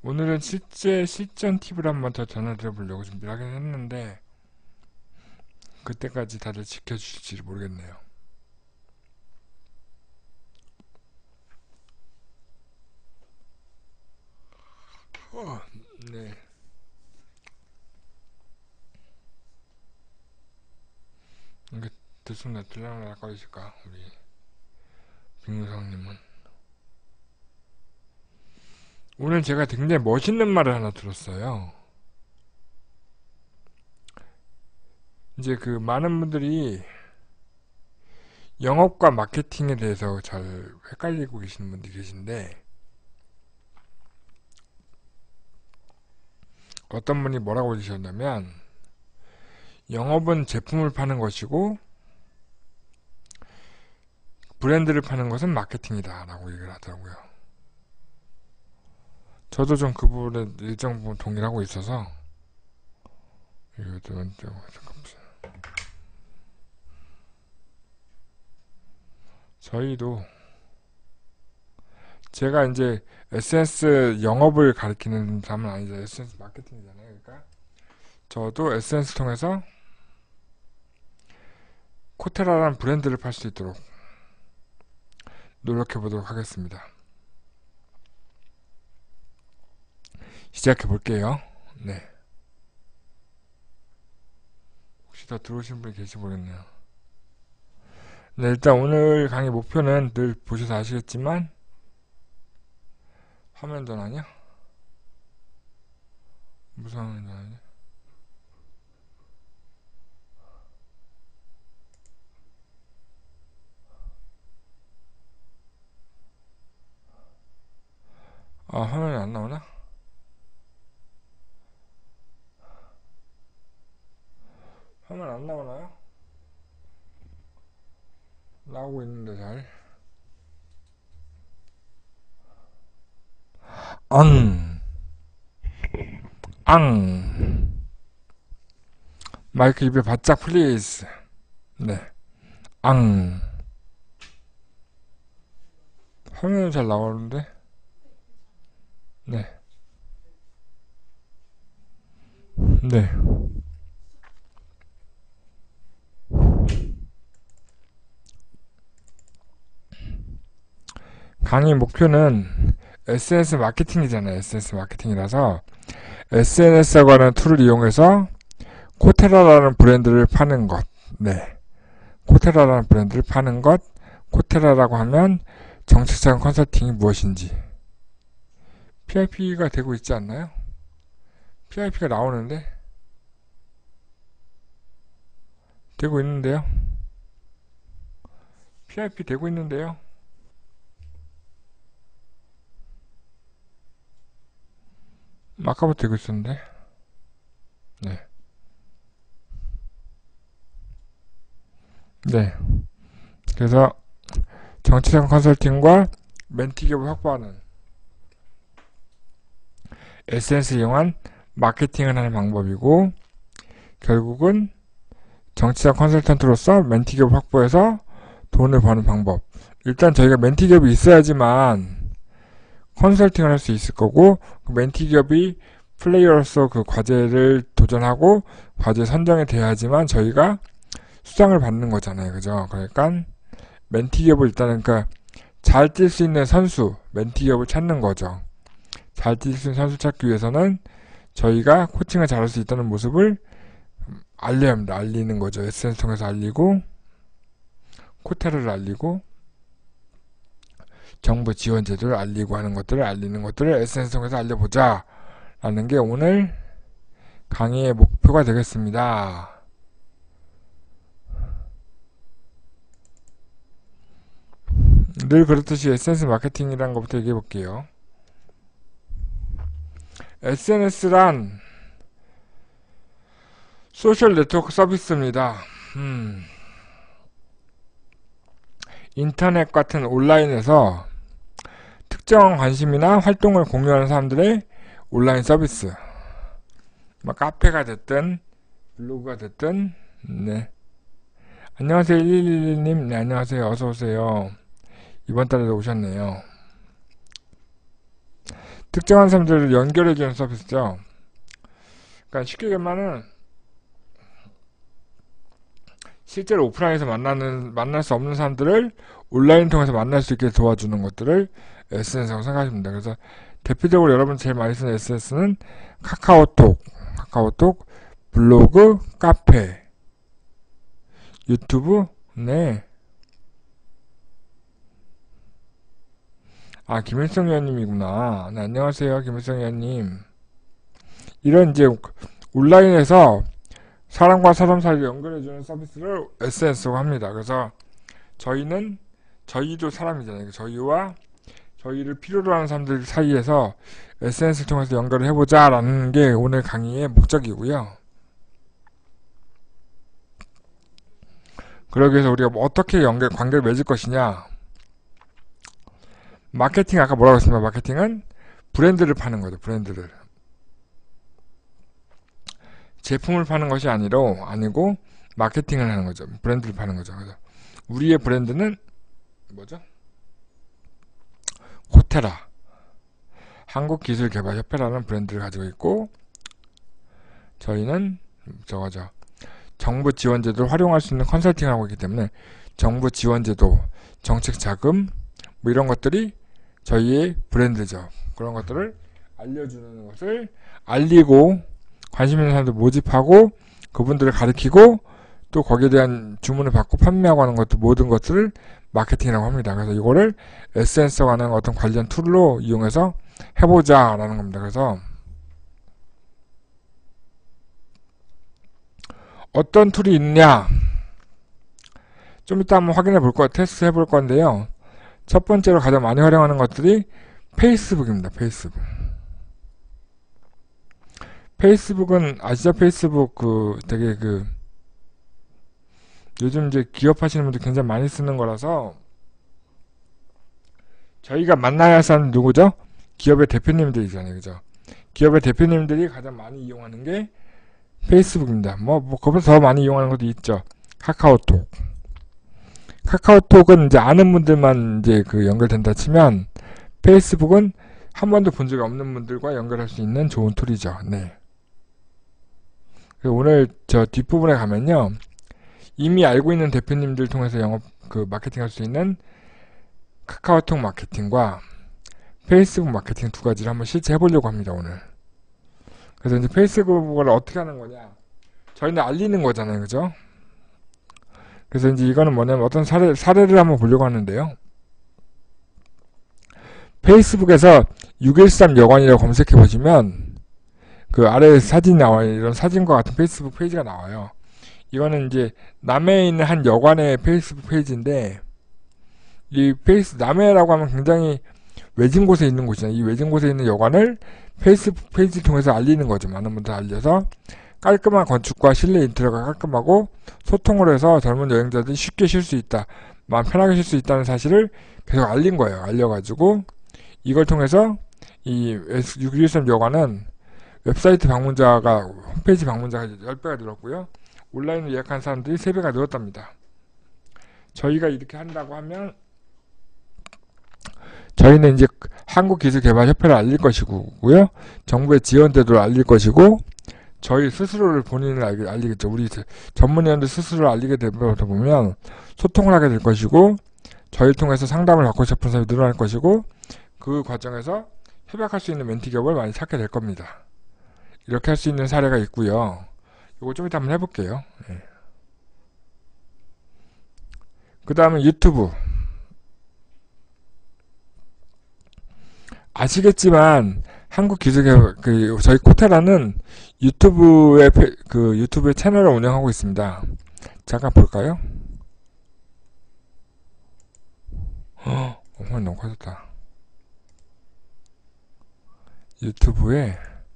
오늘은 실제 실전 팁을 한번 더 전해드려 보려고 준비를 하긴 했는데 그때까지 다들 지켜주실지 모르겠네요. 네. 이게 들쑥날쑥거리실까 우리 빅무성님은. 오늘 제가 굉장히 멋있는 말을 하나 들었어요. 이제 그 많은 분들이 영업과 마케팅에 대해서 잘 헷갈리고 계시는 분들이 계신데, 어떤 분이 뭐라고 해주셨냐면, 영업은 제품을 파는 것이고 브랜드를 파는 것은 마케팅이다 라고 얘기를 하더라고요. 저도 좀 그 부분에 일정 부분 동의를 하고 있어서 이거 좀 잠깐만. 저희도 제가 이제 SNS 영업을 가리키는 사람은 아니죠. SNS 마케팅이잖아요. 그러니까 저도 SNS 통해서 코테라라는 브랜드를 팔 수 있도록 노력해 보도록 하겠습니다. 시작해 볼게요. 네. 혹시 더 들어오신 분이 계실지 모르겠네요. 네, 일단 오늘 강의 목표는 늘 보셔서 아시겠지만 화면 전환이요? 무슨 화면 전환이요? 아, 화면이 안 나오나? 화면 안 나오나요? 나오고 있는데 잘. 앙, 앙. 마이크 입에 바짝 플리즈. 네, 앙. 화면은 잘 나오는데? 네, 네. 강의 목표는 SNS 마케팅이잖아요. SNS 마케팅이라서 SNS라고 하는 툴을 이용해서 코테라라는 브랜드를 파는 것. 네. 코테라라는 브랜드를 파는 것. 코테라라고 하면 정책상 컨설팅이 무엇인지. PIP가 되고 있지 않나요? PIP가 나오는데? 되고 있는데요? PIP 되고 있는데요? 아까부터 되고 있었는데? 네. 네. 그래서 정치적 컨설팅과 멘티 기업을 확보하는 SNS를 이용한 마케팅을 하는 방법이고, 결국은 정치적 컨설턴트로서 멘티 기업을 확보해서 돈을 버는 방법. 일단 저희가 멘티 기업이 있어야지만 컨설팅을 할 수 있을 거고, 그 멘티 기업이 플레이어로서 그 과제를 도전하고 과제 선정이 돼야지만 저희가 수당을 받는 거잖아요. 그죠? 그러니까 멘티 기업을 일단은 그러니까 잘 뛸 수 있는 선수, 멘티 기업을 찾는 거죠. 잘 뛸 수 있는 선수 찾기 위해서는 저희가 코칭을 잘할 수 있다는 모습을 알려야 합니다. 알리는 거죠. SNS 통해서 알리고, 코테를 알리고, 정부 지원 제도를 알리고 하는 것들을 알리는 것들을 SNS 통해서 알려보자 라는 게 오늘 강의의 목표가 되겠습니다. 늘 그렇듯이 SNS 마케팅이라는 것부터 얘기해 볼게요. SNS란 소셜 네트워크 서비스입니다. 인터넷 같은 온라인에서 특정 관심이나 활동을 공유하는 사람들의 온라인 서비스. 뭐 카페가 됐든 블로그가 됐든. 네. 안녕하세요 1111님. 네, 안녕하세요. 어서오세요. 이번 달에도 오셨네요. 특정한 사람들을 연결해주는 서비스죠. 그러니까 쉽게 말하면 실제로 오프라인에서 만날 수 없는 사람들을 온라인 통해서 만날 수 있게 도와주는 것들을 SNS라고 생각하시면 됩니다. 그래서 대표적으로 여러분 제일 많이 쓰는 SNS는 카카오톡, 블로그, 카페, 유튜브, 네. 아, 김일성 의원님이구나. 네, 안녕하세요, 김일성 의원님. 이런 이제 온라인에서 사람과 사람 사이를 연결해주는 서비스를 SNS라고 합니다. 그래서 저희도 사람이잖아요. 저희와 저희를 필요로 하는 사람들 사이에서 SNS를 통해서 연결을 해보자 라는 게 오늘 강의의 목적이고요. 그러기 위해서 우리가 어떻게 관계를 맺을 것이냐. 마케팅, 아까 뭐라고 했습니까? 마케팅은 브랜드를 파는 거죠. 브랜드를. 제품을 파는 것이 아니고 마케팅을 하는 거죠. 브랜드를 파는 거죠. 그래서 우리의 브랜드는 뭐죠? 코테라, 한국기술개발협회라는 브랜드를 가지고 있고, 저희는 저거죠. 정부 지원제도를 활용할 수 있는 컨설팅을 하고 있기 때문에 정부 지원제도, 정책자금 뭐 이런 것들이 저희의 브랜드죠. 그런 것들을 알려주는 것을 알리고 관심 있는 사람들 모집하고 그분들을 가르치고 또 거기에 대한 주문을 받고 판매하고 하는 것들 모든 것들을 마케팅이라고 합니다. 그래서 이거를 SNS와 하는 어떤 관련 툴로 이용해서 해보자 라는 겁니다. 그래서 어떤 툴이 있냐 좀 이따 한번 확인해 볼 거, 테스트 해볼 건데요. 첫 번째로 가장 많이 활용하는 것들이 페이스북입니다. 페이스북은 아시죠? 페이스북 되게 요즘 이제 기업 하시는 분들 굉장히 많이 쓰는 거라서 저희가 만나야 할 사람은 누구죠? 기업의 대표님들이잖아요. 그죠? 기업의 대표님들이 가장 많이 이용하는 게 페이스북입니다. 그것보다 더 많이 이용하는 것도 있죠. 카카오톡은 이제 아는 분들만 이제 연결된다 치면 페이스북은 한 번도 본 적이 없는 분들과 연결할 수 있는 좋은 툴이죠. 네. 오늘 저 뒷부분에 가면요. 이미 알고 있는 대표님들 통해서 마케팅 할 수 있는 카카오톡 마케팅과 페이스북 마케팅 두 가지를 한번 실제 해보려고 합니다, 오늘. 그래서 이제 페이스북을 어떻게 하는 거냐. 저희는 알리는 거잖아요, 그죠? 그래서 이제 이거는 뭐냐면 어떤 사례를 한번 보려고 하는데요. 페이스북에서 613 여관이라고 검색해 보시면 그 아래에 사진이 나와요. 이런 사진과 같은 페이스북 페이지가 나와요. 이거는 이제 남해에 있는 한 여관의 페이스북 페이지인데 이 남해라고 하면 굉장히 외진 곳에 있는 곳이잖아요. 이 외진 곳에 있는 여관을 페이스북 페이지를 통해서 알리는 거죠. 많은 분들 알려서 깔끔한 건축과 실내 인테리어가 깔끔하고 소통을 해서 젊은 여행자들이 쉽게 쉴 수 있다. 마음 편하게 쉴 수 있다는 사실을 계속 알린 거예요. 알려가지고 이걸 통해서 이 613 여관은 웹사이트 방문자가 홈페이지 방문자가 10배가 늘었고요. 온라인으로 예약한 사람들이 3배가 늘었답니다. 저희가 이렇게 한다고 하면 저희는 이제 한국기술개발협회를 알릴 것이고요. 정부의 지원제도를 알릴 것이고 저희 스스로를 본인을 알리겠죠. 우리 전문위원들 스스로를 알리게 되다 보면 소통을 하게 될 것이고 저희를 통해서 상담을 받고 싶은 사람이 늘어날 것이고 그 과정에서 협약할 수 있는 멘티 기업을 많이 찾게 될 겁니다. 이렇게 할 수 있는 사례가 있고요. 이거 좀 이따 한번 해볼게요. 네. 그 다음에 유튜브. 아시겠지만 한국기술개발 저희 코테라는 유튜브의 채널을 운영하고 있습니다. 잠깐 볼까요? 화면 너무 커졌다. 유튜브에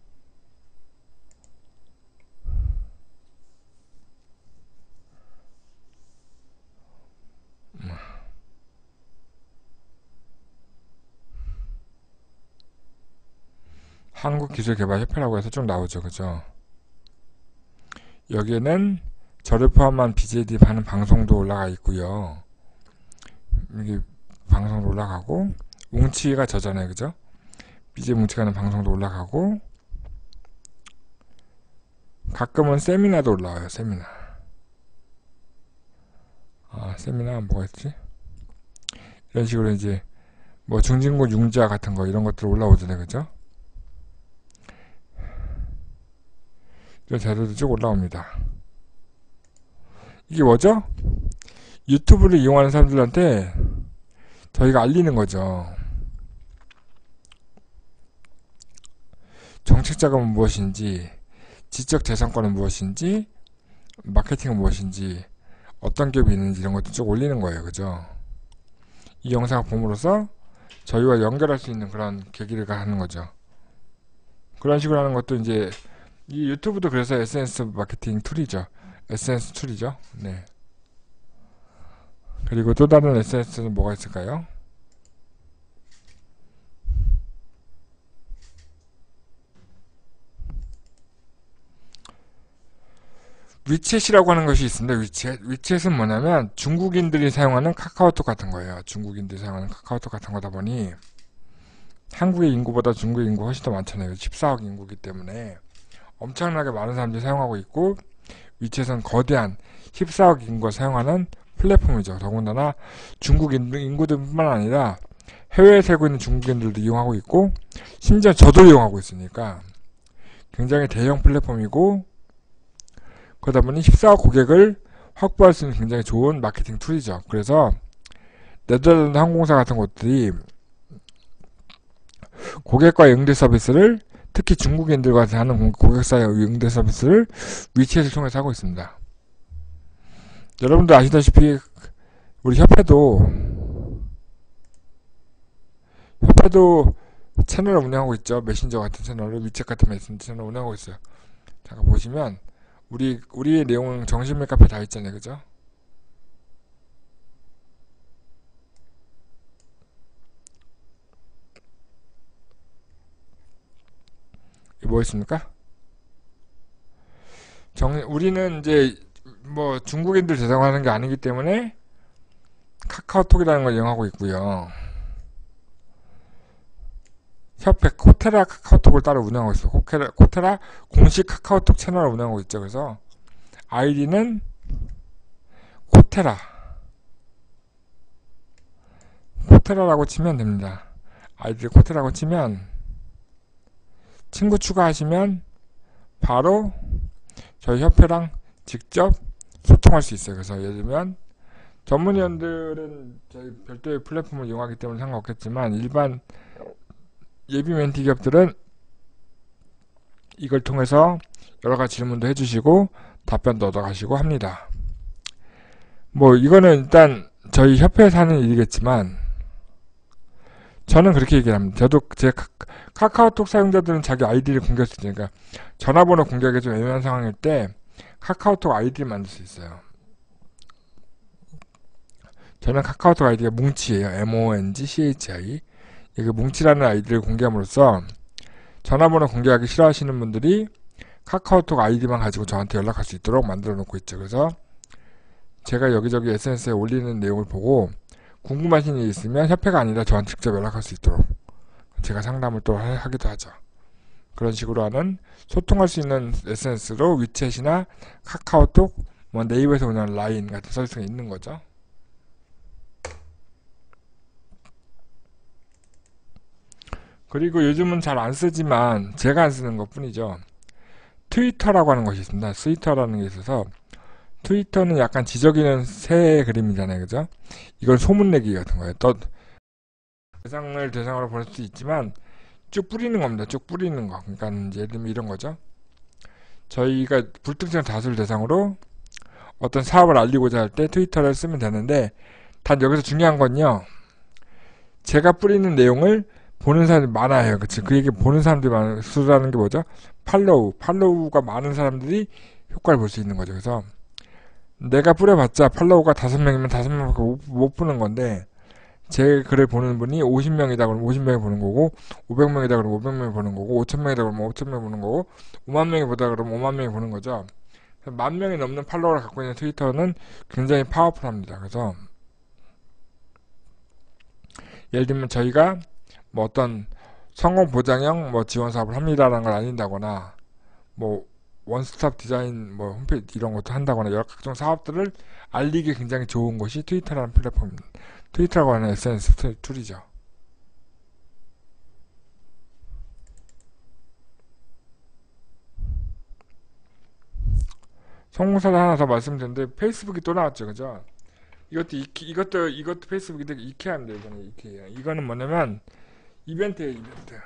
한국기술개발협회라고 해서 좀 나오죠. 그죠? 여기에는 저를 포함한 BJD 하는 방송도 올라가 있고요. 이게 방송도 올라가고 웅치가 저잖아요. 그죠? BJ 뭉치가 하는 방송도 올라가고, 가끔은 세미나도 올라와요. 세미나. 세미나 뭐가 있지? 이런 식으로 이제 뭐 중진국 융자 같은 거 이런 것들 올라오잖아요. 그죠? 이런 자료도 쭉 올라옵니다. 이게 뭐죠? 유튜브를 이용하는 사람들한테 저희가 알리는 거죠. 정책 자금은 무엇인지, 지적 재산권은 무엇인지, 마케팅은 무엇인지, 어떤 기업이 있는지 이런 것도 쭉 올리는 거예요. 그죠? 이 영상을 봄으로써 저희와 연결할 수 있는 그런 계기를 하는 거죠. 그런 식으로 하는 것도 이제 이 유튜브도 그래서 SNS 마케팅 툴이죠. SNS 툴이죠. 네. 그리고 또 다른 SNS는 뭐가 있을까요? 위챗이라고 하는 것이 있습니다. 위챗은 뭐냐면 중국인들이 사용하는 카카오톡 같은 거예요. 중국인들이 사용하는 카카오톡 같은 거다 보니 한국의 인구보다 중국의 인구가 훨씬 더 많잖아요. 14억 인구이기 때문에 엄청나게 많은 사람들이 사용하고 있고, 위챗은 거대한 14억 인구가 사용하는 플랫폼이죠. 더군다나 중국 인구들뿐만 아니라 해외에 살고 있는 중국인들도 이용하고 있고, 심지어 저도 이용하고 있으니까 굉장히 대형 플랫폼이고, 그러다 보니 14억 고객을 확보할 수 있는 굉장히 좋은 마케팅 툴이죠. 그래서 네덜란드 항공사 같은 곳들이 고객과의 응대 서비스를, 특히 중국인들과 하는 고객사의 응대 서비스를 위챗을 통해서 하고 있습니다. 여러분도 아시다시피 우리 협회도 채널을 운영하고 있죠. 메신저 같은 채널을, 위챗 같은 메신저 채널을 운영하고 있어요. 잠깐 보시면 우리의 내용은 정신맥 카페 다 있잖아요. 그죠? 뭐 있습니까? 우리는 이제 뭐 중국인들 대상으로 하는 게 아니기 때문에 카카오톡이라는 걸 이용하고 있고요. 협회 코테라 카카오톡을 따로 운영하고 있어요. 코테라 공식 카카오톡 채널을 운영하고 있죠. 그래서 아이디는 코테라라고 치면 됩니다. 아이디 코테라고 치면 친구 추가하시면 바로 저희 협회랑 직접 소통할 수 있어요. 그래서 예를 들면 전문위원들은 저희 별도의 플랫폼을 이용하기 때문에 상관없겠지만, 일반 예비 멘티 기업들은 이걸 통해서 여러가지 질문도 해주시고 답변도 얻어가시고 합니다. 뭐 이거는 일단 저희 협회에서 하는 일이겠지만 저는 그렇게 얘기를 합니다. 저도 제 카카오톡 사용자들은 자기 아이디를 공개할 수 있으니까, 전화번호 공개하기 좀 애매한 상황일 때 카카오톡 아이디를 만들 수 있어요. 저는 카카오톡 아이디가 뭉치예요. MONGCHI. 이게 뭉치라는 아이디를 공개함으로써 전화번호 공개하기 싫어하시는 분들이 카카오톡 아이디만 가지고 저한테 연락할 수 있도록 만들어 놓고 있죠. 그래서 제가 여기저기 SNS에 올리는 내용을 보고 궁금하신 일이 있으면 협회가 아니라 저한테 직접 연락할 수 있도록 제가 상담을 또 하기도 하죠. 그런 식으로 하는, 소통할 수 있는 SNS로 위챗이나 카카오톡, 뭐 네이버에서 운영하는 라인 같은 서비스가 있는 거죠. 그리고 요즘은 잘 안 쓰지만 제가 안 쓰는 것 뿐이죠. 트위터라고 하는 것이 있습니다. 트위터라는 게 있어서, 트위터는 약간 지저귀는 새 그림이잖아요. 그죠? 이건 소문내기 같은 거예요. 또 대상을 대상으로 볼 수 있지만 쭉 뿌리는 겁니다. 쭉 뿌리는 거. 그러니까 예를 들면 이런 거죠. 저희가 불특정 다수를 대상으로 어떤 사업을 알리고자 할 때 트위터를 쓰면 되는데, 단 여기서 중요한 건요, 제가 뿌리는 내용을 보는 사람들이 많아요. 그치? 그 얘기 보는 사람들이 많은 수라는 게 뭐죠? 팔로우가 많은 사람들이 효과를 볼 수 있는 거죠. 그래서 내가 뿌려봤자 팔로우가 5명이면 5명밖에 못 보는 건데, 제 글을 보는 분이 50명이다 그러면 50명이 보는 거고, 500명이다 그러면 500명이 보는 거고, 5000명이다 그러면 5000명이 보는 거고, 5만 명이 보다 그러면 5만 명이 보는 거죠. 10,000명이 넘는 팔로워를 갖고 있는 트위터는 굉장히 파워풀합니다. 그래서 예를 들면 저희가 뭐 어떤 성공 보장형 뭐 지원 사업을 합니다라는 걸 알린다거나 뭐 원스톱 디자인 뭐 홈페이지 이런 것도 한다거나 여러 각종 사업들을 알리기 굉장히 좋은 것이 트위터라는 플랫폼입니다. 트위터라고 하는 SNS 툴이죠. 성공사를 하나 더 말씀드렸는데 페이스북이 또 나왔죠, 그죠? 이것도 페이스북인데 이케아인데 이거는 이케아. 이거는 뭐냐면 이벤트예요, 이벤트.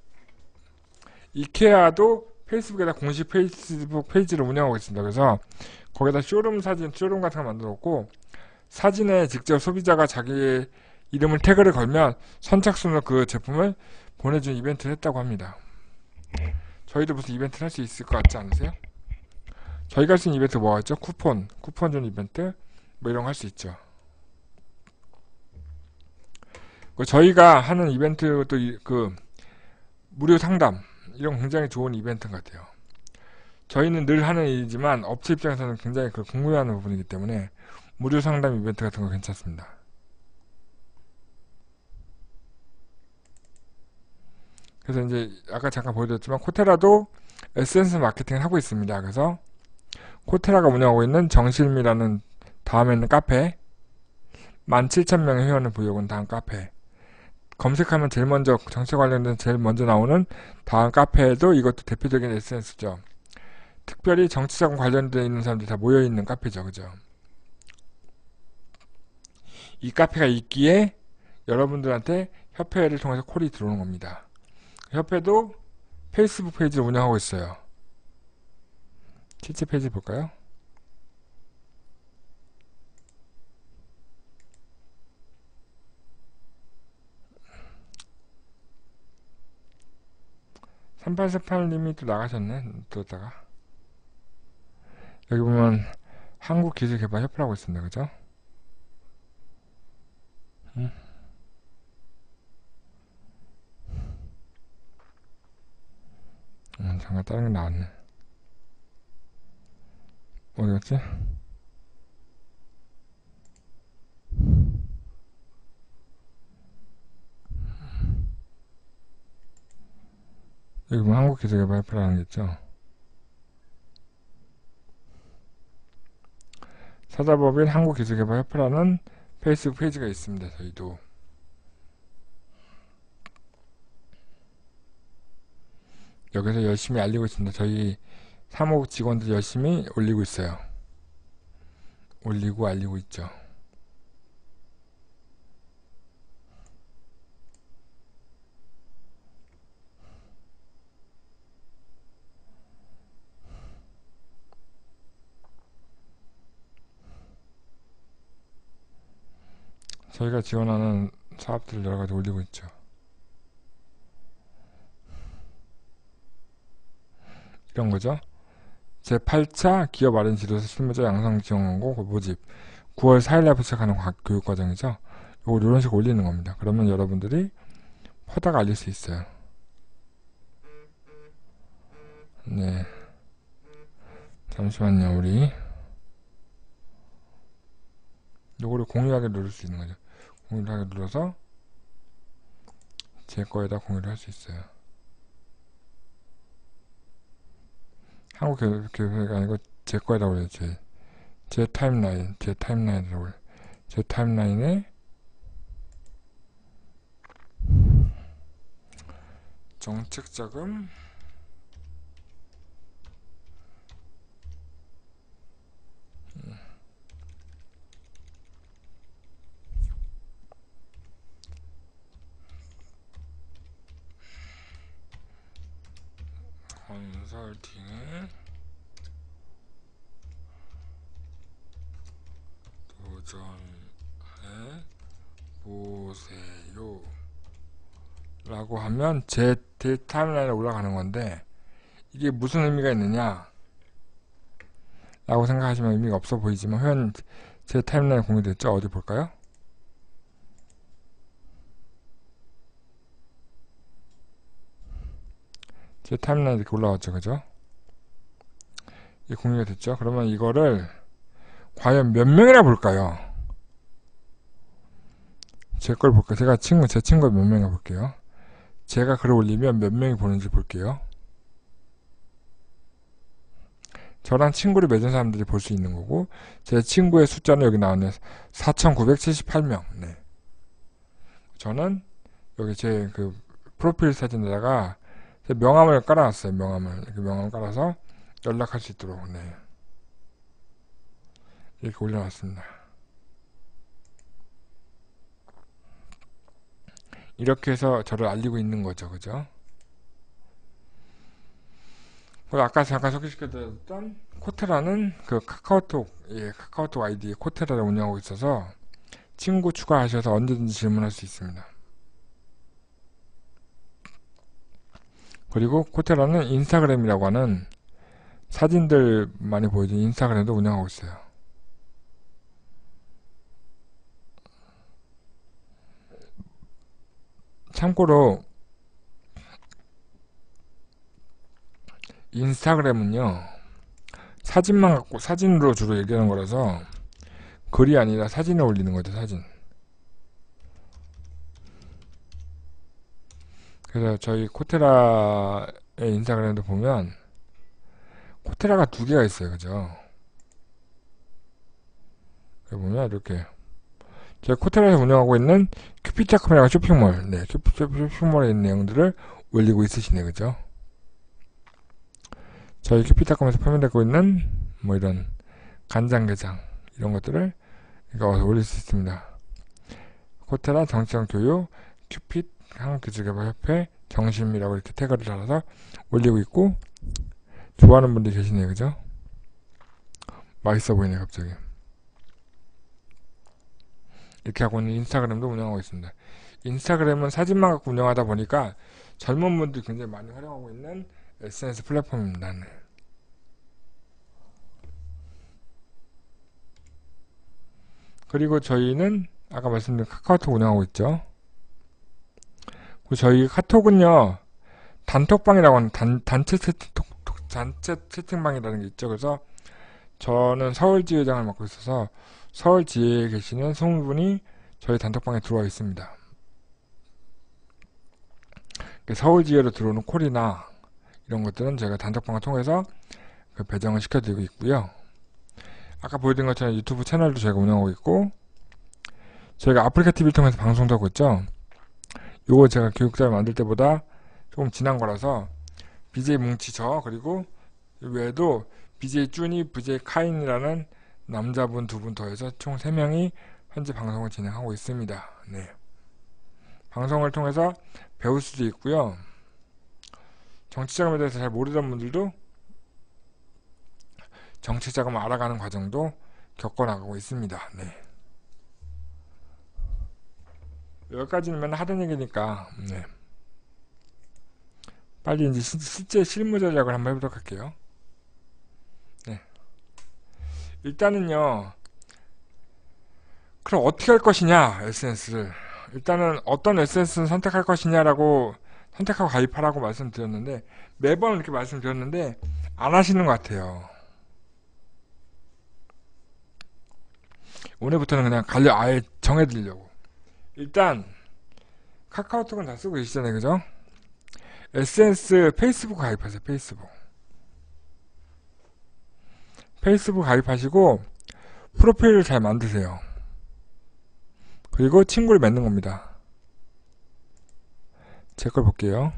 이케아도 페이스북에다 공식 페이스북 페이지를 운영하고 있습니다. 그래서 거기다 쇼룸 사진, 쇼룸 같은 거 만들었고 사진에 직접 소비자가 자기 이름을 태그를 걸면 선착순으로 그 제품을 보내준 이벤트를 했다고 합니다. 저희도 무슨 이벤트를 할 수 있을 것 같지 않으세요? 저희가 할 수 있는 이벤트 뭐가 있죠? 쿠폰 준 이벤트 뭐 이런 거 할 수 있죠. 저희가 하는 이벤트도 그 무료 상담 이런 거 굉장히 좋은 이벤트 같아요. 저희는 늘 하는 일이지만 업체 입장에서는 굉장히 그 궁금해하는 부분이기 때문에 무료 상담 이벤트 같은 거 괜찮습니다. 그래서 이제 아까 잠깐 보여드렸지만 코테라도 SNS 마케팅을 하고 있습니다. 그래서 코테라가 운영하고 있는 정실미라는 다음에 있는 카페 17,000명의 회원을 보유하고 있는 다음 카페 검색하면 제일 먼저 정치 관련된 제일 먼저 나오는 다음 카페에도 이것도 대표적인 SNS죠. 특별히 정치자금 관련되어 있는 사람들이 다 모여있는 카페죠. 그죠? 이 카페가 있기에 여러분들한테 협회를 통해서 콜이 들어오는 겁니다. 협회도 페이스북 페이지를 운영하고 있어요. 실제 페이지 볼까요? (3848님이) 또 나가셨네. 들었다가 여기 보면 한국기술개발협회라고 있습니다. 그죠? 잠깐 다른 게 나왔네. 어디갔지? 여기 보면 한국기술개발협회라는 게 있죠. 찾아보면 한국기술개발협회라는 페이스북 페이지가 있습니다. 저희도 여기서 열심히 알리고 있습니다. 저희 사무국 직원들 열심히 올리고 있어요. 올리고 알리고 있죠. 저희가 지원하는 사업들을 여러가지 올리고 있죠. 이런 거죠. 제8차 기업 RN 지도서 실무자 양성 지원 광고 모집 9월 4일날 시작하는 교육과정이죠. 이걸 이런 식으로 올리는 겁니다. 그러면 여러분들이 퍼다가 알릴 수 있어요. 네. 잠시만요. 우리 요거를 공유하게 누를 수 있는 거죠. 공유를 하게 눌러서 제 거에다 공유를 할 수 있어요. 한국교육이 아니고 제 거에다 올려요. 제 타임라인에 올려. 제 타임라인에 정책자금 컨설팅에 도전해 보세요 라고 하면 제 타임라인에 올라가는 건데 이게 무슨 의미가 있느냐 라고 생각하시면 의미가 없어 보이지만 회원 제 타임라인에 공유됐죠. 어디 볼까요? 제 타임라인에 이렇게 올라왔죠. 그죠? 이게 공유가 됐죠. 그러면 이거를 과연 몇 명이나 볼까요? 제 걸 볼까요? 제 친구가 몇 명이나 볼게요. 제가 글을 올리면 몇 명이 보는지 볼게요. 저랑 친구를 맺은 사람들이 볼 수 있는 거고, 제 친구의 숫자는 여기 나오네요. 4,978명. 네. 저는 여기 제 그 프로필 사진에다가 제 명함을 깔아놨어요. 명함을. 이렇게 명함을 깔아서 연락할 수 있도록. 네. 이렇게 올려놨습니다. 이렇게 해서 저를 알리고 있는 거죠. 그죠? 그리고 아까 잠깐 소개시켜드렸던 코테라는 그 카카오톡, 카카오톡 아이디 코테라를 운영하고 있어서 친구 추가하셔서 언제든지 질문할 수 있습니다. 그리고 코테라는 인스타그램이라고 하는 사진들 많이 보여주는 인스타그램도 운영하고 있어요. 참고로 인스타그램은요, 사진만 갖고 사진으로 주로 얘기하는 거라서 글이 아니라 사진을 올리는 거죠. 사진. 그래서 저희 코테라의 인스타그램도 보면 코테라가 두 개가 있어요. 그죠? 여기 보면 이렇게 저희 코테라에서 운영하고 있는 큐피트닷컴이라는 쇼핑몰, 네, 쇼핑몰에 있는 내용들을 올리고 있으시네. 그죠? 저희 큐피트닷컴에서 판매되고 있는 뭐 이런 간장게장 이런 것들을 올릴 수 있습니다. 코테라 정치적 교육 큐핏 한국기술개발협회 정심이라고 이렇게 태그를 달아서 올리고 있고, 좋아하는 분들이 계시네요. 그죠? 맛있어 보이네요. 갑자기. 이렇게 하고 있는 인스타그램도 운영하고 있습니다. 인스타그램은 사진만 갖고 운영하다 보니까 젊은 분들이 굉장히 많이 활용하고 있는 SNS 플랫폼입니다. 네. 그리고 저희는 아까 말씀드린 카카오톡 운영하고 있죠. 그리고 저희 카톡은요, 단톡방이라고 하는 단체 채팅방이라는 게 있죠. 그래서 저는 서울지회장을 맡고 있어서 서울지회에 계시는 20분이 저희 단톡방에 들어와 있습니다. 서울지회로 들어오는 콜이나 이런 것들은 제가 단톡방을 통해서 배정을 시켜드리고 있고요. 아까 보여드린 것처럼 유튜브 채널도 저희가 운영하고 있고, 저희가 아프리카 TV를 통해서 방송도 하고 있죠. 요거 제가 교육자를 만들 때보다 조금 지난 거라서 BJ 뭉치 그리고 외에도 BJ 쭈니, BJ 카인이라는 남자분 두 분 더해서 총 3명이 현재 방송을 진행하고 있습니다. 네. 방송을 통해서 배울 수도 있고요. 정치자금에 대해서 잘 모르던 분들도 정치자금을 알아가는 과정도 겪어나가고 있습니다. 네. 여기까지는 맨날 하던 얘기니까, 네. 빨리 이제 실제 실무 전략을 한번 해보도록 할게요. 네. 일단은요, 그럼 어떻게 할 것이냐, SNS를. 일단은 어떤 SNS를 선택할 것이냐라고 선택하고 가입하라고 말씀드렸는데, 매번 이렇게 말씀드렸는데, 안 하시는 것 같아요. 오늘부터는 그냥 아예 정해드리려고. 일단, 카카오톡은 다 쓰고 계시잖아요. 그죠? SNS 페이스북 가입하세요. 페이스북 가입하시고 프로필을 잘 만드세요. 그리고 친구를 맺는 겁니다. 제 걸 볼게요.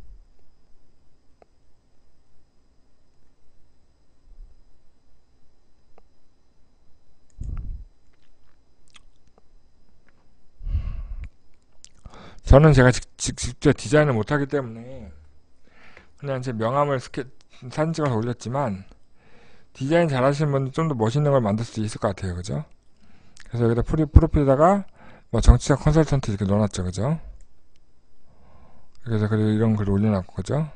저는 제가 직접 디자인을 못하기 때문에 그냥 제 명함을 사진 찍어서 올렸지만, 디자인 잘하시는 분들 좀 더 멋있는 걸 만들 수도 있을 것 같아요. 그죠? 그래서 여기다 프로필에다가 뭐 정치적 컨설턴트 이렇게 넣어놨죠. 그죠? 그래서 이런 글을 올려놨고, 그죠?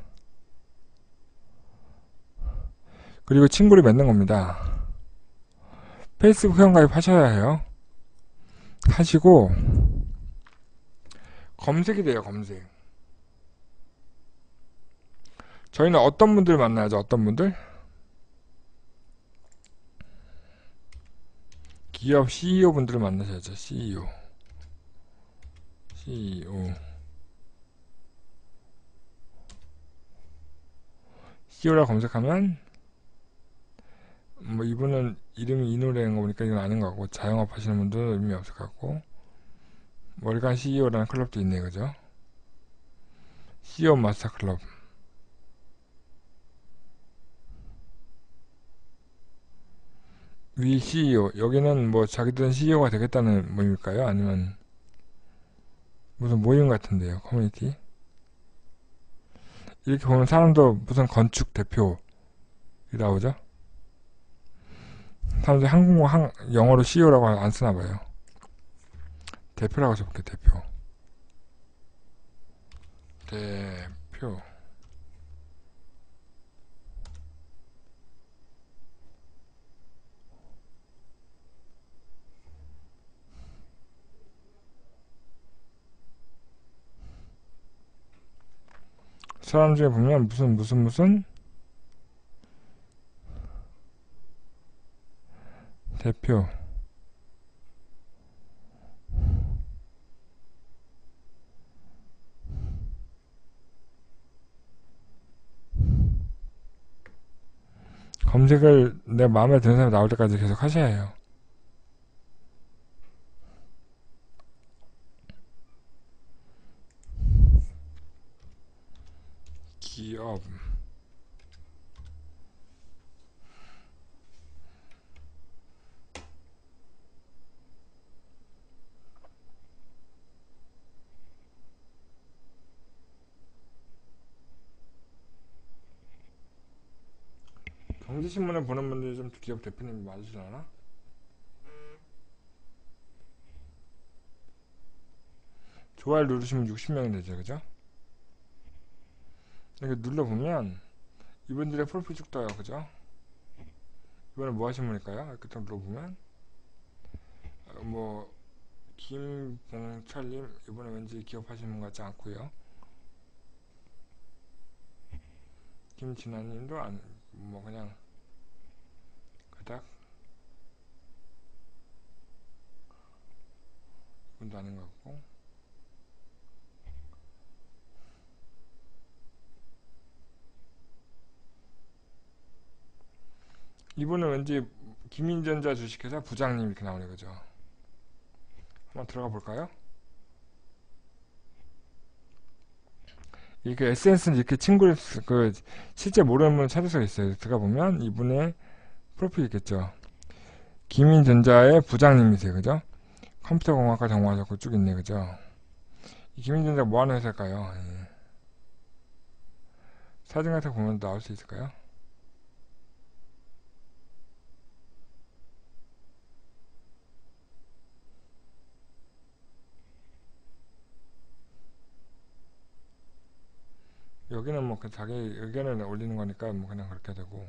그리고 친구를 맺는 겁니다. 페이스북 회원가입 하셔야 해요. 하시고 검색이 돼요. 검색. 저희는 어떤 분들 만나야죠? 어떤 분들? 기업 CEO 분들을 만나셔야죠. CEO. CEO라 검색하면 뭐 이분은 이름이 이 노래인 거 보니까 이건 아닌 것 같고, 자영업 하시는 분들은 의미 없을 것 같고, 월간 CEO라는 클럽도 있네, 그죠? CEO 마스터 클럽. 위 CEO. 여기는 뭐 자기들은 CEO가 되겠다는 모임일까요? 아니면 무슨 모임 같은데요, 커뮤니티? 이렇게 보면 사람도 무슨 건축 대표 나오죠? 사람들이 한국어, 영어로 CEO라고 안 쓰나 봐요. 대표라고 써볼게, 대표. 대표. 사람 중에 보면 무슨 대표. 검색을 내 마음에 드는 사람이 나올 때까지 계속 하셔야 해요. 기업. 경제신문을 보는 분들이 좀 기업 대표님이 맞으시려나? 좋아요 누르시면 60명이 되죠, 그죠? 이렇게 눌러보면 이분들의 프로필 쭉 떠요, 그죠? 이번에 뭐 하신 분일까요? 이렇게 딱 눌러보면 뭐 김봉철님 이번에 왠지 기업하시는 분 같지 않고요. 김진아님도 뭐 그냥 그닥 이분도 아닌 것 같고, 이분은 왠지 김인전자 주식회사 부장님 이렇게 나오네, 그죠? 한번 들어가 볼까요? 이게 SNS는 이렇게 친구를 실제 모르는 분 찾을 수가 있어요. 들어가 보면 이분의 프로필 있겠죠. 김인전자의 부장님이세요, 그죠? 컴퓨터공학과 전공하셨고 쭉 있네, 그죠? 이 김인전자 뭐 하는 회사일까요? 예. 사진 같은 거 보면 나올 수 있을까요? 여기는 뭐 자기 의견을 올리는 거니까 뭐 그냥 그렇게 되고,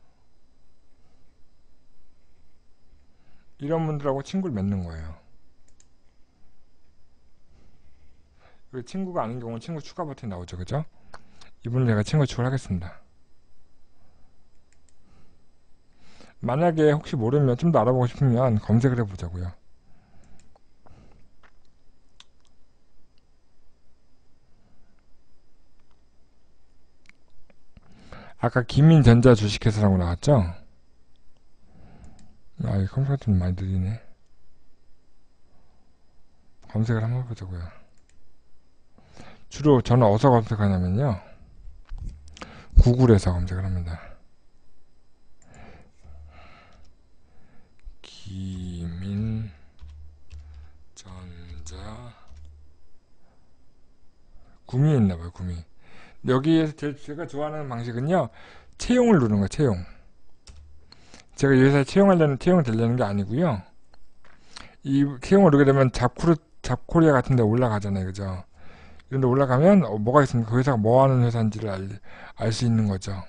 이런 분들하고 친구를 맺는 거예요. 친구가 아닌 경우는 친구 추가 버튼이 나오죠, 그죠? 이분을 제가 친구 추가를 하겠습니다. 만약에 혹시 모르면 좀 더 알아보고 싶으면 검색을 해보자고요. 아까 김인전자 주식회사라고 나왔죠? 아, 이 컴퓨터가 좀 많이 느리네. 검색을 한번 해보자고요. 주로 저는 어디서 검색하냐면요, 구글에서 검색을 합니다. 김인전자 구미에 있나봐요, 구미. 여기에서 제가 좋아하는 방식은요, 채용을 누르는 거예요, 채용. 제가 이 회사에 채용 되려는 게 아니고요, 이 채용을 누르게 되면 잡코리아 같은 데 올라가잖아요, 그죠? 이런 데 올라가면 뭐가 있습니까? 그 회사가 뭐 하는 회사인지를 알 수 있는 거죠.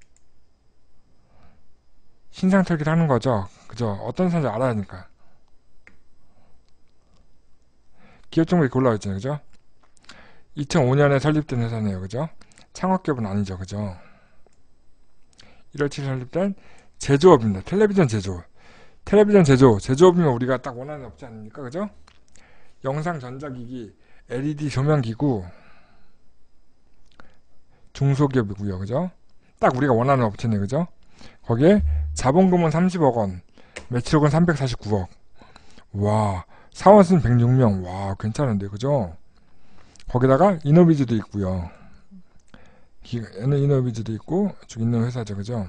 신상털기를 하는 거죠, 그죠? 어떤 회사인지 알아야 하니까. 기업 정보 이렇게 올라와 있잖아요, 그죠? 2005년에 설립된 회사네요, 그죠? 창업기업은 아니죠, 그죠? 1월 7일 설립된 제조업입니다. 텔레비전 제조업. 제조업이면 우리가 딱 원하는 업체 아닙니까, 그죠? 영상 전자기기, LED 조명기구, 중소기업이고요, 그죠? 딱 우리가 원하는 업체네, 그죠? 거기에 자본금은 30억 원, 매출액은 349억. 와, 사원수는 106명. 와, 괜찮은데, 그죠? 거기다가 이노비즈도 있고요. 얘는 이노비즈도 있고 쭉 있는 회사죠, 그죠?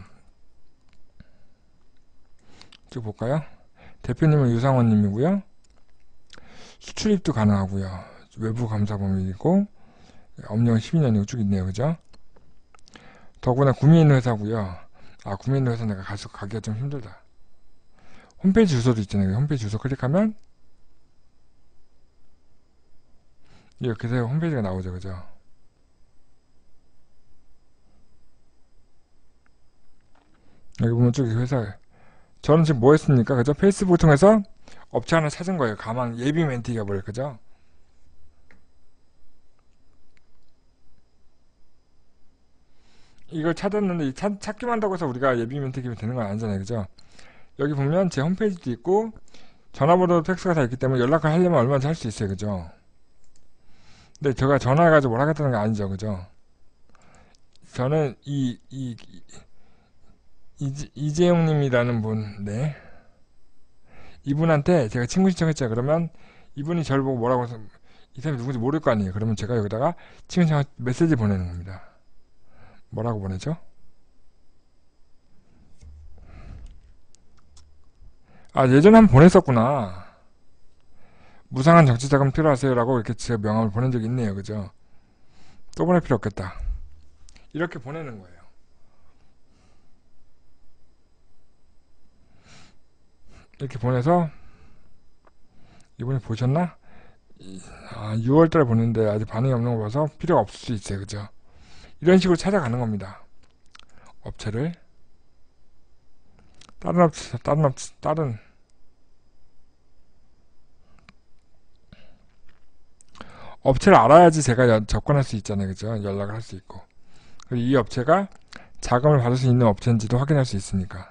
쭉 볼까요? 대표님은 유상원님이고요. 수출입도 가능하고요. 외부 감사 범위이고 업력은 12년이고 쭉 있네요, 그죠? 더구나 구미 있는 회사고요. 아, 구미 있는 회사 내가 가기가 좀 힘들다. 홈페이지 주소도 있잖아요. 홈페이지 주소 클릭하면 이렇게 해서 홈페이지가 나오죠, 그죠? 여기 보면 쭉 회사. 저는 지금 뭐 했습니까? 그죠? 페이스북 통해서 업체 하나 찾은 거예요. 가망 예비 멘티가 뭘, 그죠? 이걸 찾았는데 찾기만 한다고 해서 우리가 예비 멘티기면 되는 건 아니잖아요, 그죠? 여기 보면 제 홈페이지도 있고 전화번호 팩스가 다 있기 때문에 연락을 하려면 얼마든지 할 수 있어요, 그죠? 근데 제가 전화해가지고 뭘 하겠다는 게 아니죠, 그죠? 저는 이재용님이라는 분, 네. 이분한테 제가 친구 신청했죠. 그러면 이분이 저를 보고 뭐라고 해서 이 사람이 누군지 모를 거 아니에요. 그러면 제가 여기다가 친구 신청 메시지 보내는 겁니다. 뭐라고 보내죠? 아, 예전에 한번 보냈었구나. 무상한 정치자금 필요하세요라고 이렇게 제가 명함을 보낸 적이 있네요. 그죠? 또 보낼 필요 없겠다. 이렇게 보내는 거예요. 이렇게 보내서 이분이 보셨나? 6월달에 보냈는데 아직 반응이 없는 거 봐서 필요가 없을 수 있어요. 그죠? 이런 식으로 찾아가는 겁니다. 업체를. 다른 업체를 알아야지 제가 접근할 수 있잖아요. 그죠? 연락을 할 수 있고. 그리고 이 업체가 자금을 받을 수 있는 업체인지도 확인할 수 있으니까.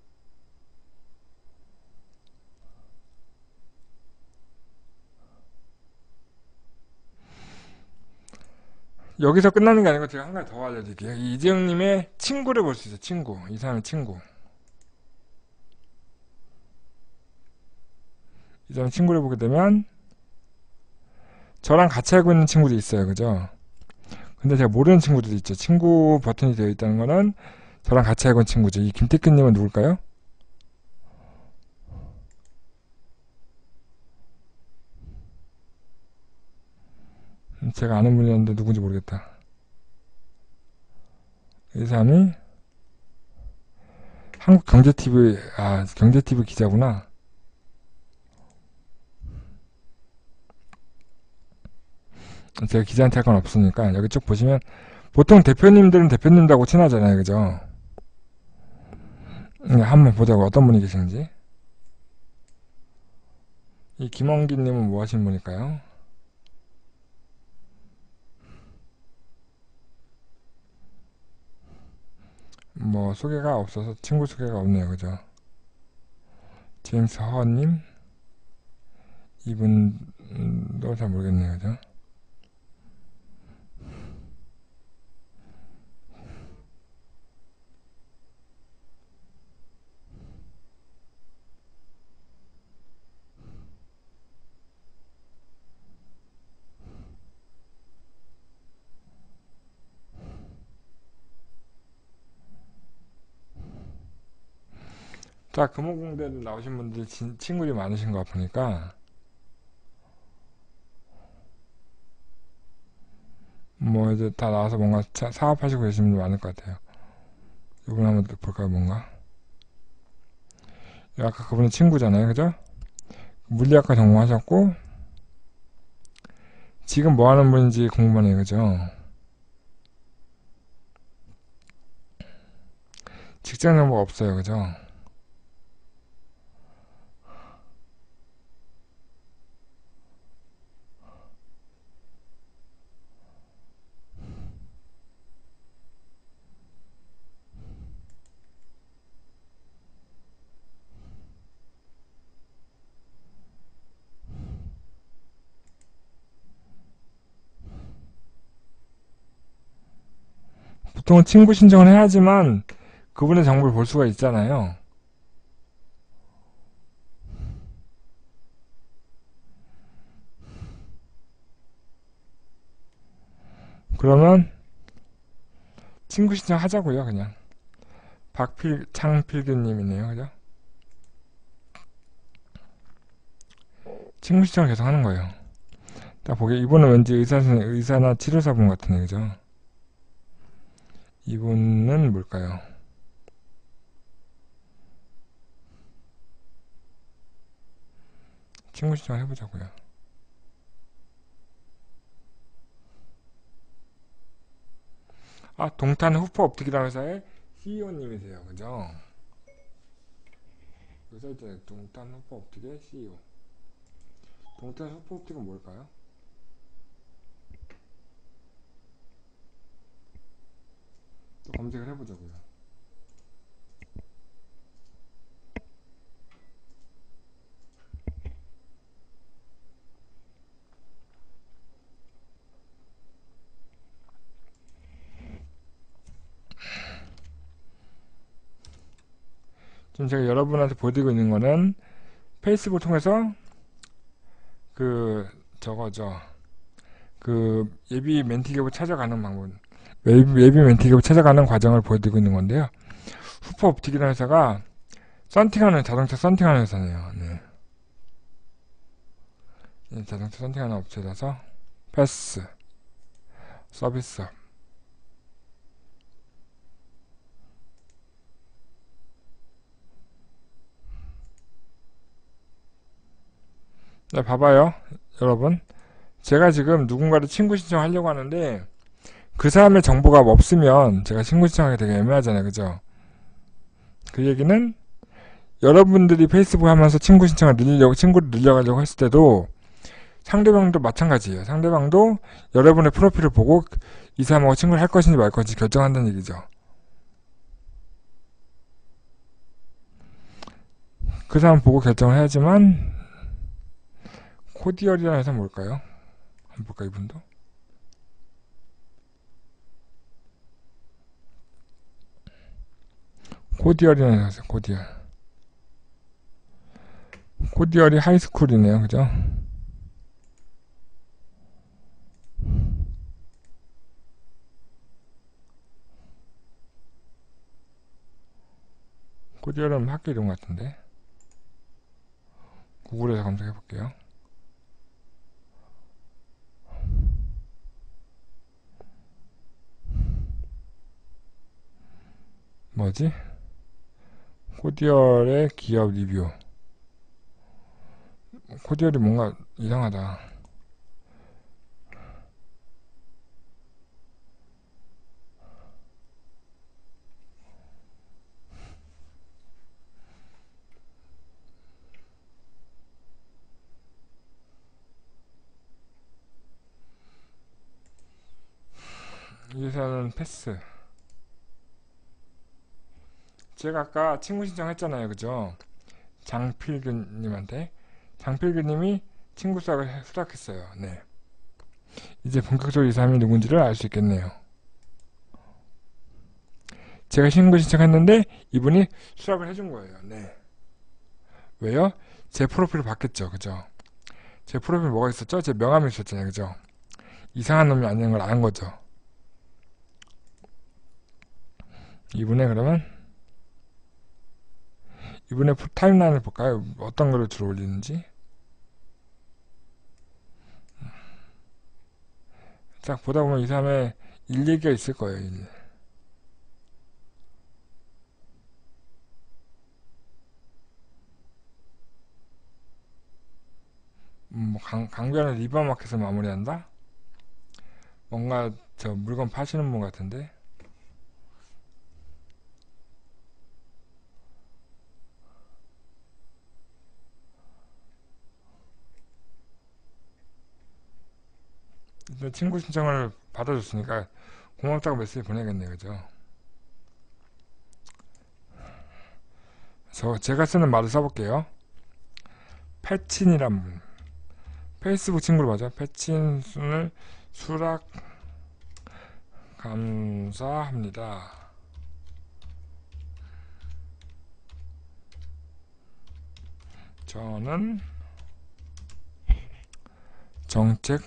여기서 끝나는 게 아니고 제가 한 가지 더 알려드릴게요. 이 이재영님의 친구를 볼 수 있어요. 친구. 이 사람의 친구. 이 사람 친구를 보게 되면 저랑 같이 알고 있는 친구도 있어요. 그죠? 근데 제가 모르는 친구들도 있죠. 친구 버튼이 되어 있다는 거는 저랑 같이 알고 있는 친구죠. 이 김태근님은 누굴까요? 제가 아는 분이었는데 누군지 모르겠다. 이 사람이 한국경제TV, 경제TV 기자구나. 제가 기자한테 할 건 없으니까 여기 쭉 보시면 보통 대표님들은 대표님들하고 친하잖아요. 그죠? 한번 보자고 어떤 분이 계시는지. 이 김원기님은 뭐 하시는 분일까요? 뭐 소개가 없어서 친구 소개가 없네요. 그죠? 제임스 허님 이분도 잘 모르겠네요. 그죠? 자, 금호공대도 나오신 분들이 친구들이 많으신 것 보니까 뭐 이제 다 나와서 뭔가 사업하시고 계시는 분들 많을 것 같아요. 이분 한번 볼까요? 뭔가 아까 그분의 친구잖아요. 그죠? 물리학과 전공하셨고 지금 뭐 하는 분인지 궁금하네요. 그죠? 직장 정보가 없어요. 그죠? 보통은 친구 신청을 해야지만 그분의 정보를 볼 수가 있잖아요. 그러면 친구 신청 하자고요. 그냥 창필규님이네요. 그죠? 친구 신청을 계속 하는 거예요. 딱 보기 이분은 왠지 의사나 치료사분 같으네. 그죠? 이분은 뭘까요? 친구 신청 해보자고요. 아, 동탄 후퍼 옵틱이라는 회사의 CEO님이세요. 그죠? 여기서 이제 동탄 후퍼 옵틱의 CEO. 동탄 후퍼 옵틱은 뭘까요? 또 검색을 해보자고요. 지금 제가 여러분한테 보여드리고 있는 거는 페이스북을 통해서 예비 멘티 기업을 찾아가는 방법, 예비 멘티 기업을 찾아가는 과정을 보여드리고 있는 건데요. 후퍼 옵틱이라는 회사가 자동차 썬팅하는 회사네요. 네. 자동차 썬팅하는 업체라서 패스 서비스업. 네, 봐봐요. 여러분. 제가 지금 누군가를 친구 신청하려고 하는데 그 사람의 정보가 없으면 제가 친구 신청하기 되게 애매하잖아요. 그죠? 그 얘기는 여러분들이 페이스북 하면서 친구를 늘려가려고 했을 때도 상대방도 마찬가지예요. 상대방도 여러분의 프로필을 보고 이 사람하고 친구를 할 것인지 말 것인지 결정한다는 얘기죠. 그 사람 보고 결정을 해야지만 코디얼이라는 회사 뭘까요? 한번 볼까 이분도? 코디얼이라는 회사 코디얼이 하이스쿨이네요. 그죠? 코디얼은 학교 이름 같은데 구글에서 검색해 볼게요. 뭐지? 코디얼의 기업 리뷰. 코디얼이 뭔가 이상하다. 이 회사는 패스. 제가 아까 친구 신청했잖아요. 그죠? 장필규님한테. 장필규님이 친구 수락을 수락했어요. 네. 이제 본격적으로 이 사람이 누군지를 알 수 있겠네요. 제가 친구 신청했는데 이분이 수락을 해준 거예요. 네. 왜요? 제 프로필을 봤겠죠. 그죠? 제 프로필 뭐가 있었죠? 제 명함이 있었잖아요. 그죠? 이상한 놈이 아닌 걸 안 거죠. 그러면 이분의 타임라인을 볼까요? 어떤 거를 주로 올리는지. 딱 보다 보면 이 사람의 일 얘기가 있을 거예요. 강변을 리버마켓을 마무리한다? 뭔가 저 물건 파시는 분 같은데. 친구 신청을 받아줬으니까 고맙다고 메시지 보내겠네요. 그죠? 제가 쓰는 말을 써볼게요. 패친이란 분. 페이스북 친구로 맞아. 패친을 수락하는 감사합니다. 저는 정책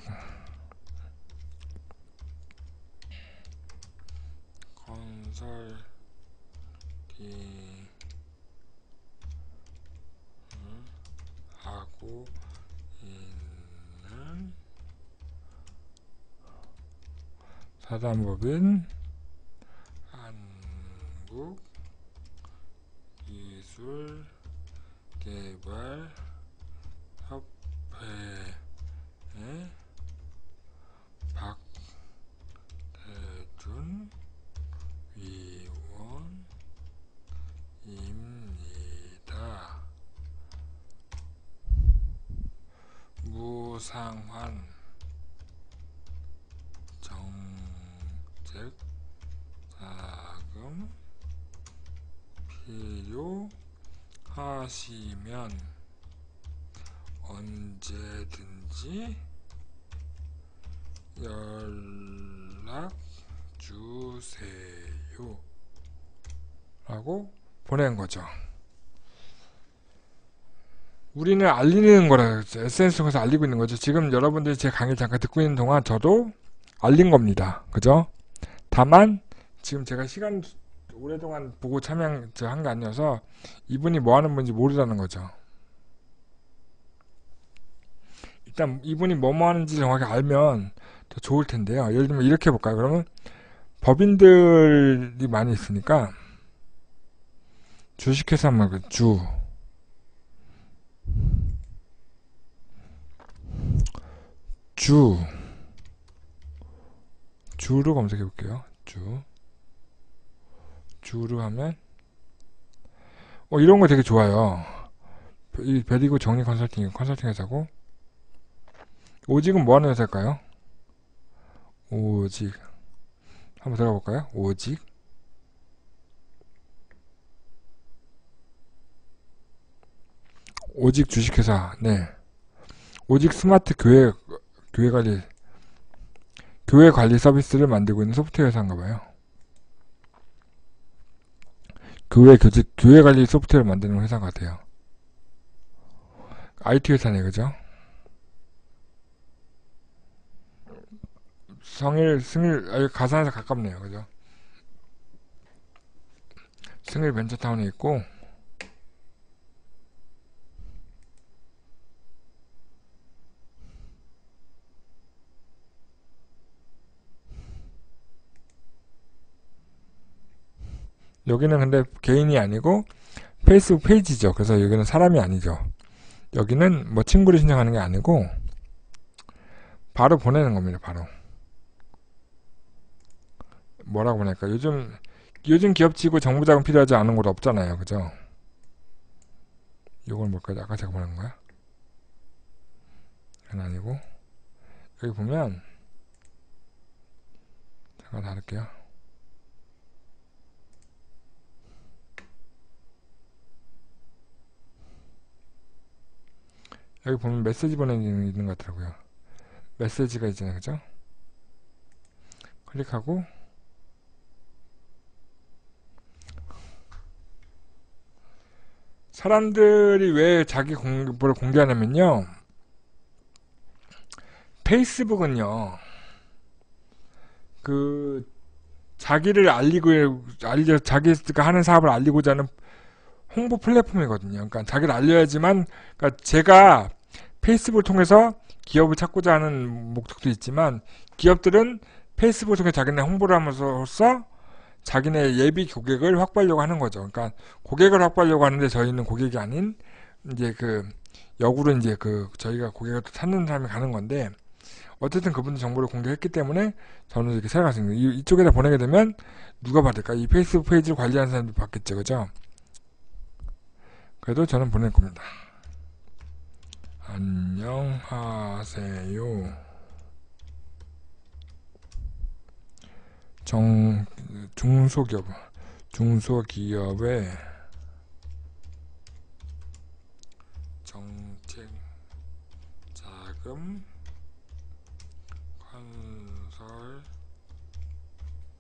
컨설팅을 하고 있는 사단법인 한국기술개발협회의 박대준 위원입니다. 무상환 정책 자금 필요하시면 언제든지 연락 주세요 라고 보낸 거죠. 우리는 알리는 거라 SNS 통해서 알리고 있는 거죠. 지금 여러분들이 제 강의 잠깐 듣고 있는 동안 저도 알린 겁니다. 그죠? 다만 지금 제가 시간 오랫동안 보고 참여한 게 아니어서 이분이 뭐 하는 분인지 모르다는 거죠. 일단 이분이 뭐 하는지 정확히 알면 더 좋을 텐데요. 예를 들면 이렇게 해볼까요? 그러면 법인들이 많이 있으니까 주식회사 말고 주로 검색해 볼게요. 주로 하면 이런 거 되게 좋아요. 이 베리고 정리 컨설팅 회사고, 오직은 뭐 하는 회사일까요? 오직 한번 들어가 볼까요? 오직 주식회사. 네. 오직 스마트 교회 관리 서비스를 만들고 있는 소프트웨어 회사인가 봐요. 교회 관리 소프트웨어를 만드는 회사 같아요. IT 회사네, 그죠? 승일, 가산에서 가깝네요, 그죠? 승일 벤처타운에 있고, 여기는 근데 개인이 아니고 페이스북 페이지죠. 그래서 여기는 사람이 아니죠. 여기는 뭐 친구를 신청하는 게 아니고 바로 보내는 겁니다. 바로 뭐라고 보낼까? 요즘 기업치고 정부 자금 필요하지 않은 곳 없잖아요. 그죠? 요건 뭘까요? 아까 제가 보낸 거야? 이건 아니고, 여기 보면 잠깐 닫을게요. 여기 보면 메시지 보내는 게 있는 것 같더라고요. 메시지가 있잖아요. 그죠? 클릭하고 사람들이 왜 자기 정보를 공개하냐면요, 페이스북은요 자기가 하는 사업을 알리고자 하는 홍보 플랫폼이거든요. 그러니까 자기를 알려야지만, 그러니까 제가 페이스북을 통해서 기업을 찾고자 하는 목적도 있지만, 기업들은 페이스북을 통해 자기네 홍보를 함으로써 자기네 예비 고객을 확보하려고 하는 거죠. 그러니까 고객을 확보하려고 하는데 저희는 고객이 아닌 이제 역으로 이제 저희가 고객을 찾는 사람이 가는 건데, 어쨌든 그분들 정보를 공개했기 때문에 저는 이렇게 생각하시는 거예요. 이쪽에다 보내게 되면 누가 받을까? 이 페이스북 페이지를 관리하는 사람들이 받겠죠. 그죠? 그래도 저는 보낼 겁니다. 안녕하세요. 중소기업의 정책 자금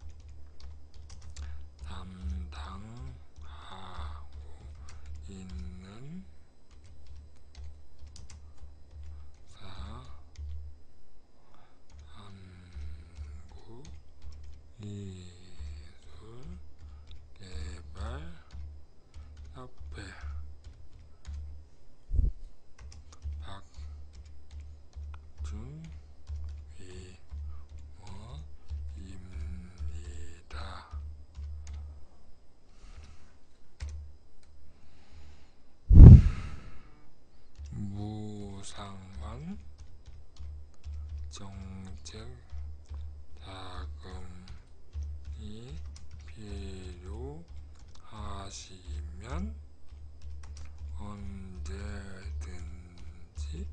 즉 자금이 필요하시면 언제든지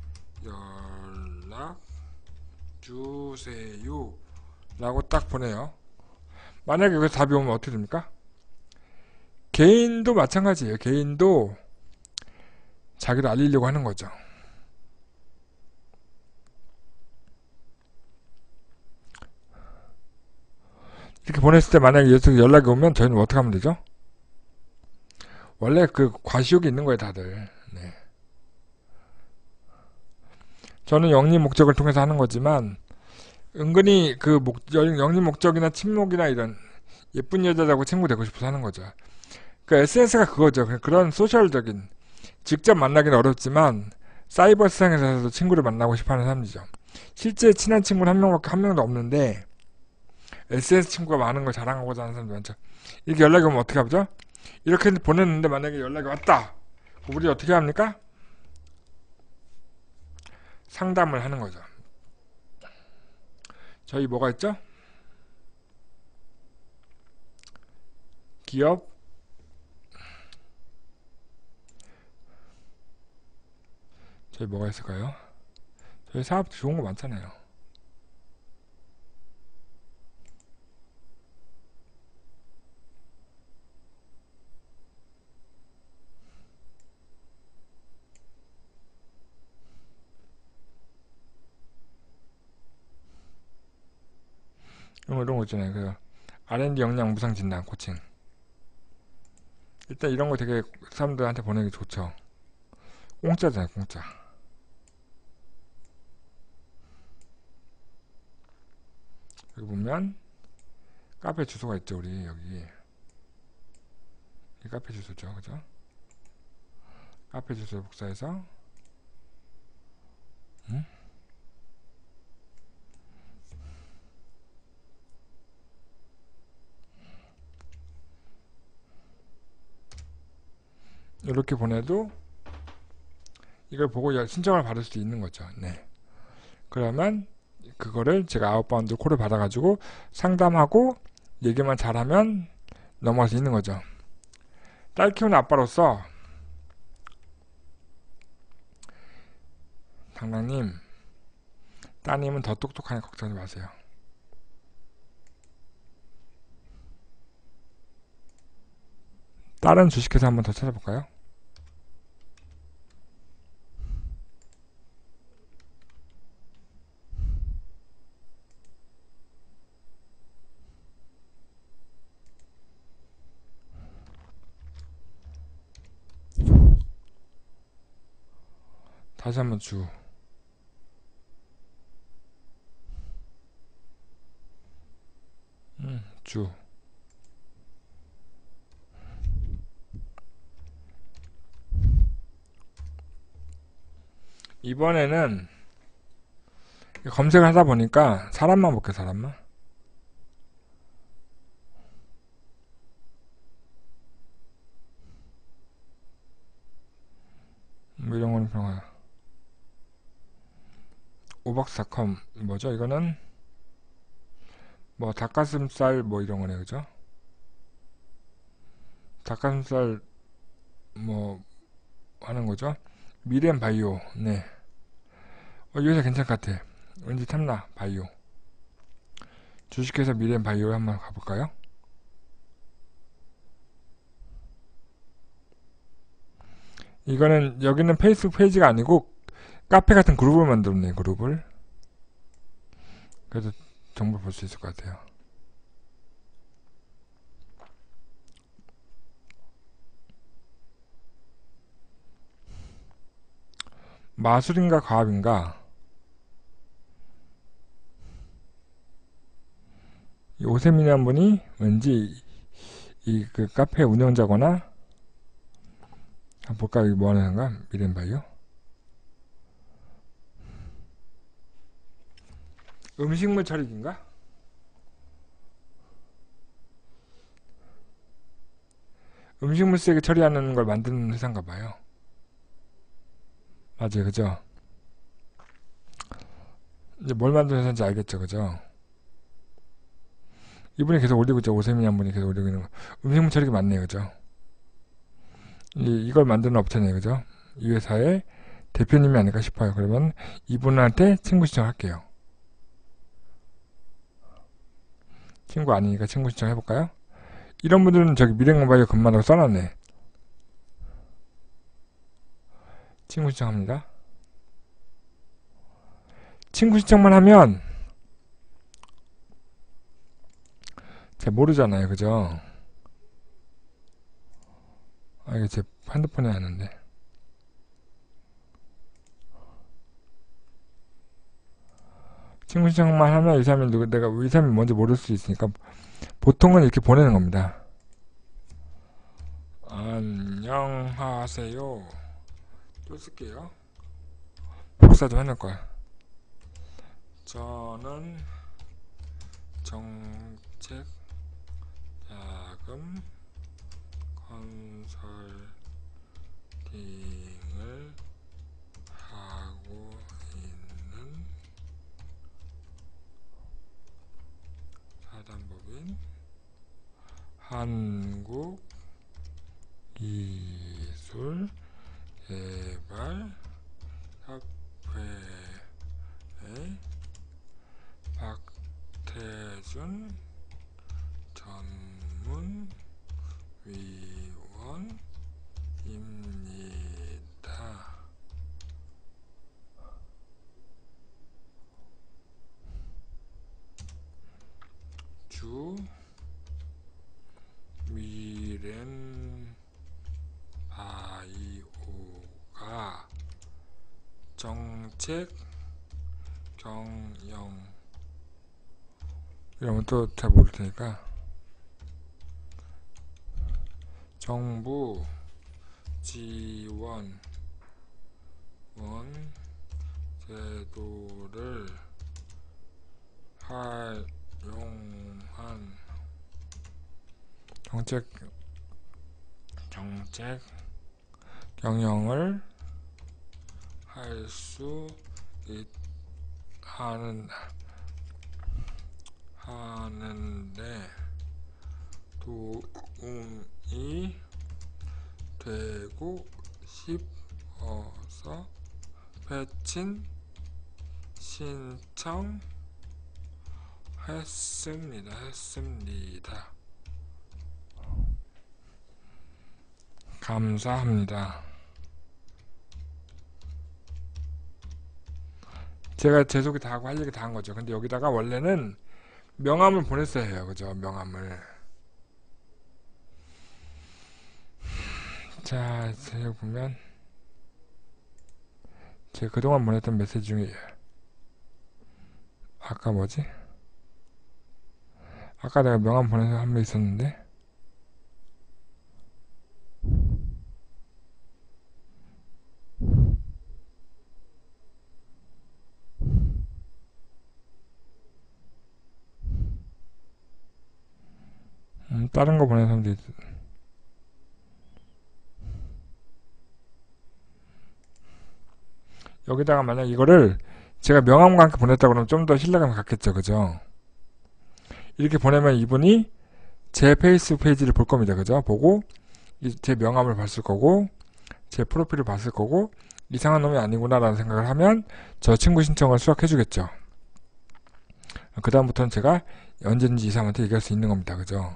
연락 주세요 라고 딱 보내요. 만약에 여기서 답이 오면 어떻게 됩니까? 개인도 마찬가지예요. 개인도 자기를 알리려고 하는 거죠. 이렇게 보냈을 때 만약에 여기서 연락이 오면 저희는 어떻게 하면 되죠? 원래 그 과시욕이 있는 거예요, 다들. 네. 저는 영리 목적을 통해서 하는 거지만 은근히 그 영리 목적이나 친목이나 이런 예쁜 여자하고 친구 되고 싶어서 하는 거죠. 그 SNS가 그거죠. 그런 소셜적인 직접 만나기는 어렵지만 사이버 세상에서도 친구를 만나고 싶어하는 사람이죠. 실제 친한 친구는 한 명도 없는데 SNS 친구가 많은 걸 자랑하고자 하는 사람들 많죠. 이렇게 연락이 오면 어떻게 하죠? 이렇게 보냈는데 만약에 연락이 왔다. 우리 어떻게 합니까? 상담을 하는 거죠. 저희 뭐가 있죠? 기업 저희 뭐가 있을까요? 저희 사업 좋은 거 많잖아요. 이런 거 있잖아요. 그 R&D 역량 무상 진단 코칭. 일단 이런 거 되게 사람들한테 보내기 좋죠. 공짜잖아요, 공짜. 여기 보면 카페 주소가 있죠, 우리 여기. 이 카페 주소죠, 그죠? 카페 주소 복사해서 이렇게 보내도 이걸 보고 신청을 받을 수도 있는 거죠. 네. 그러면 그거를 제가 아웃바운드 콜을 받아가지고 상담하고 얘기만 잘하면 넘어갈 수 있는 거죠. 딸 키우는 아빠로서 당당님, 따님은 더 똑똑하니 걱정하지 마세요. 다른 주식회사 한번 더 찾아볼까요? 다시 한번 주. 주. 이번에는 검색을 하다 보니까 사람만 볼게요, 사람만. 뭐 이런 거는 평화. 오박사컴 뭐죠? 이거는 뭐 닭가슴살 뭐 이런 거네, 그죠? 닭가슴살 뭐 하는 거죠? 미래엔 바이오. 네. 여기서 괜찮을 것 같아. 왠지 탐나. 바이오. 주식회사 미래엔 바이오에 한번 가볼까요? 이거는 여기는 페이스북 페이지가 아니고 카페 같은 그룹을 만들었네. 그룹을. 그래서 정보 볼 수 있을 것 같아요. 마술인가 과학인가? 이 오세민이란 분이 왠지 이 그 카페 운영자거나 한번 볼까? 여기 뭐 하는 건가? 미래바이오? 음식물 처리기인가? 음식물 쓰레기 처리하는 걸 만드는 회사인가 봐요. 맞아요, 그죠? 이제 뭘 만드는 회사인지 알겠죠, 그죠? 이분이 계속 올리고 있죠. 오세민이란 분이 계속 올리고 있는 거. 음식물 처리기 맞네요, 그죠? 이걸 만드는 업체네요, 그죠? 이 회사의 대표님이 아닐까 싶어요. 그러면 이분한테 친구 신청할게요. 친구 아니니까 친구 신청 해볼까요? 이런 분들은 저기 미래모바일 금만하고 써놨네. 친구 신청합니다. 친구 신청만 하면 잘 모르잖아요, 그죠? 아, 이게 제 핸드폰에 하는데. 친구 신청만 하면 이 사람이 누구, 내가 이 사람이 뭔지 모를 수 있으니까 보통은 이렇게 보내는 겁니다. 안녕하세요. 또 쓸게요. 복사 좀 해놓을 거야. 저는 정책 자금 컨설팅을 하고 있는 사단법인 한국기술개발협회의 박태준 전문위원입니다. 주 미렌바이오가 정책 경영 이러면 또 잘 모를 테니까 정부 지원 제도를 활용한 정책 경영을 할 수 하는데 도움이 되고 싶어서 패친 신청했습니다. 감사합니다. 제가 제 소개 다 하고 할 얘기 다 한 거죠. 근데 여기다가 원래는 명함을 보냈어야 해요. 그죠? 명함을. 자, 여기 보면 제가 그동안 보냈던 메시지 중에 아까 뭐지? 아까 내가 명함 보내서 한 번 있었는데 다른 거 보낸 사람도 여기다가 만약 이거를 제가 명함과 함께 보냈다 그러면 좀 더 신뢰감이 갖겠죠, 그죠? 이렇게 보내면 이분이 제 페이스북 페이지를 볼 겁니다, 그죠? 보고 제 명함을 봤을 거고 제 프로필을 봤을 거고 이상한 놈이 아니구나 라는 생각을 하면 저 친구 신청을 수락해 주겠죠. 그 다음부터는 제가 언제든지 이 사람한테 얘기할 수 있는 겁니다, 그죠?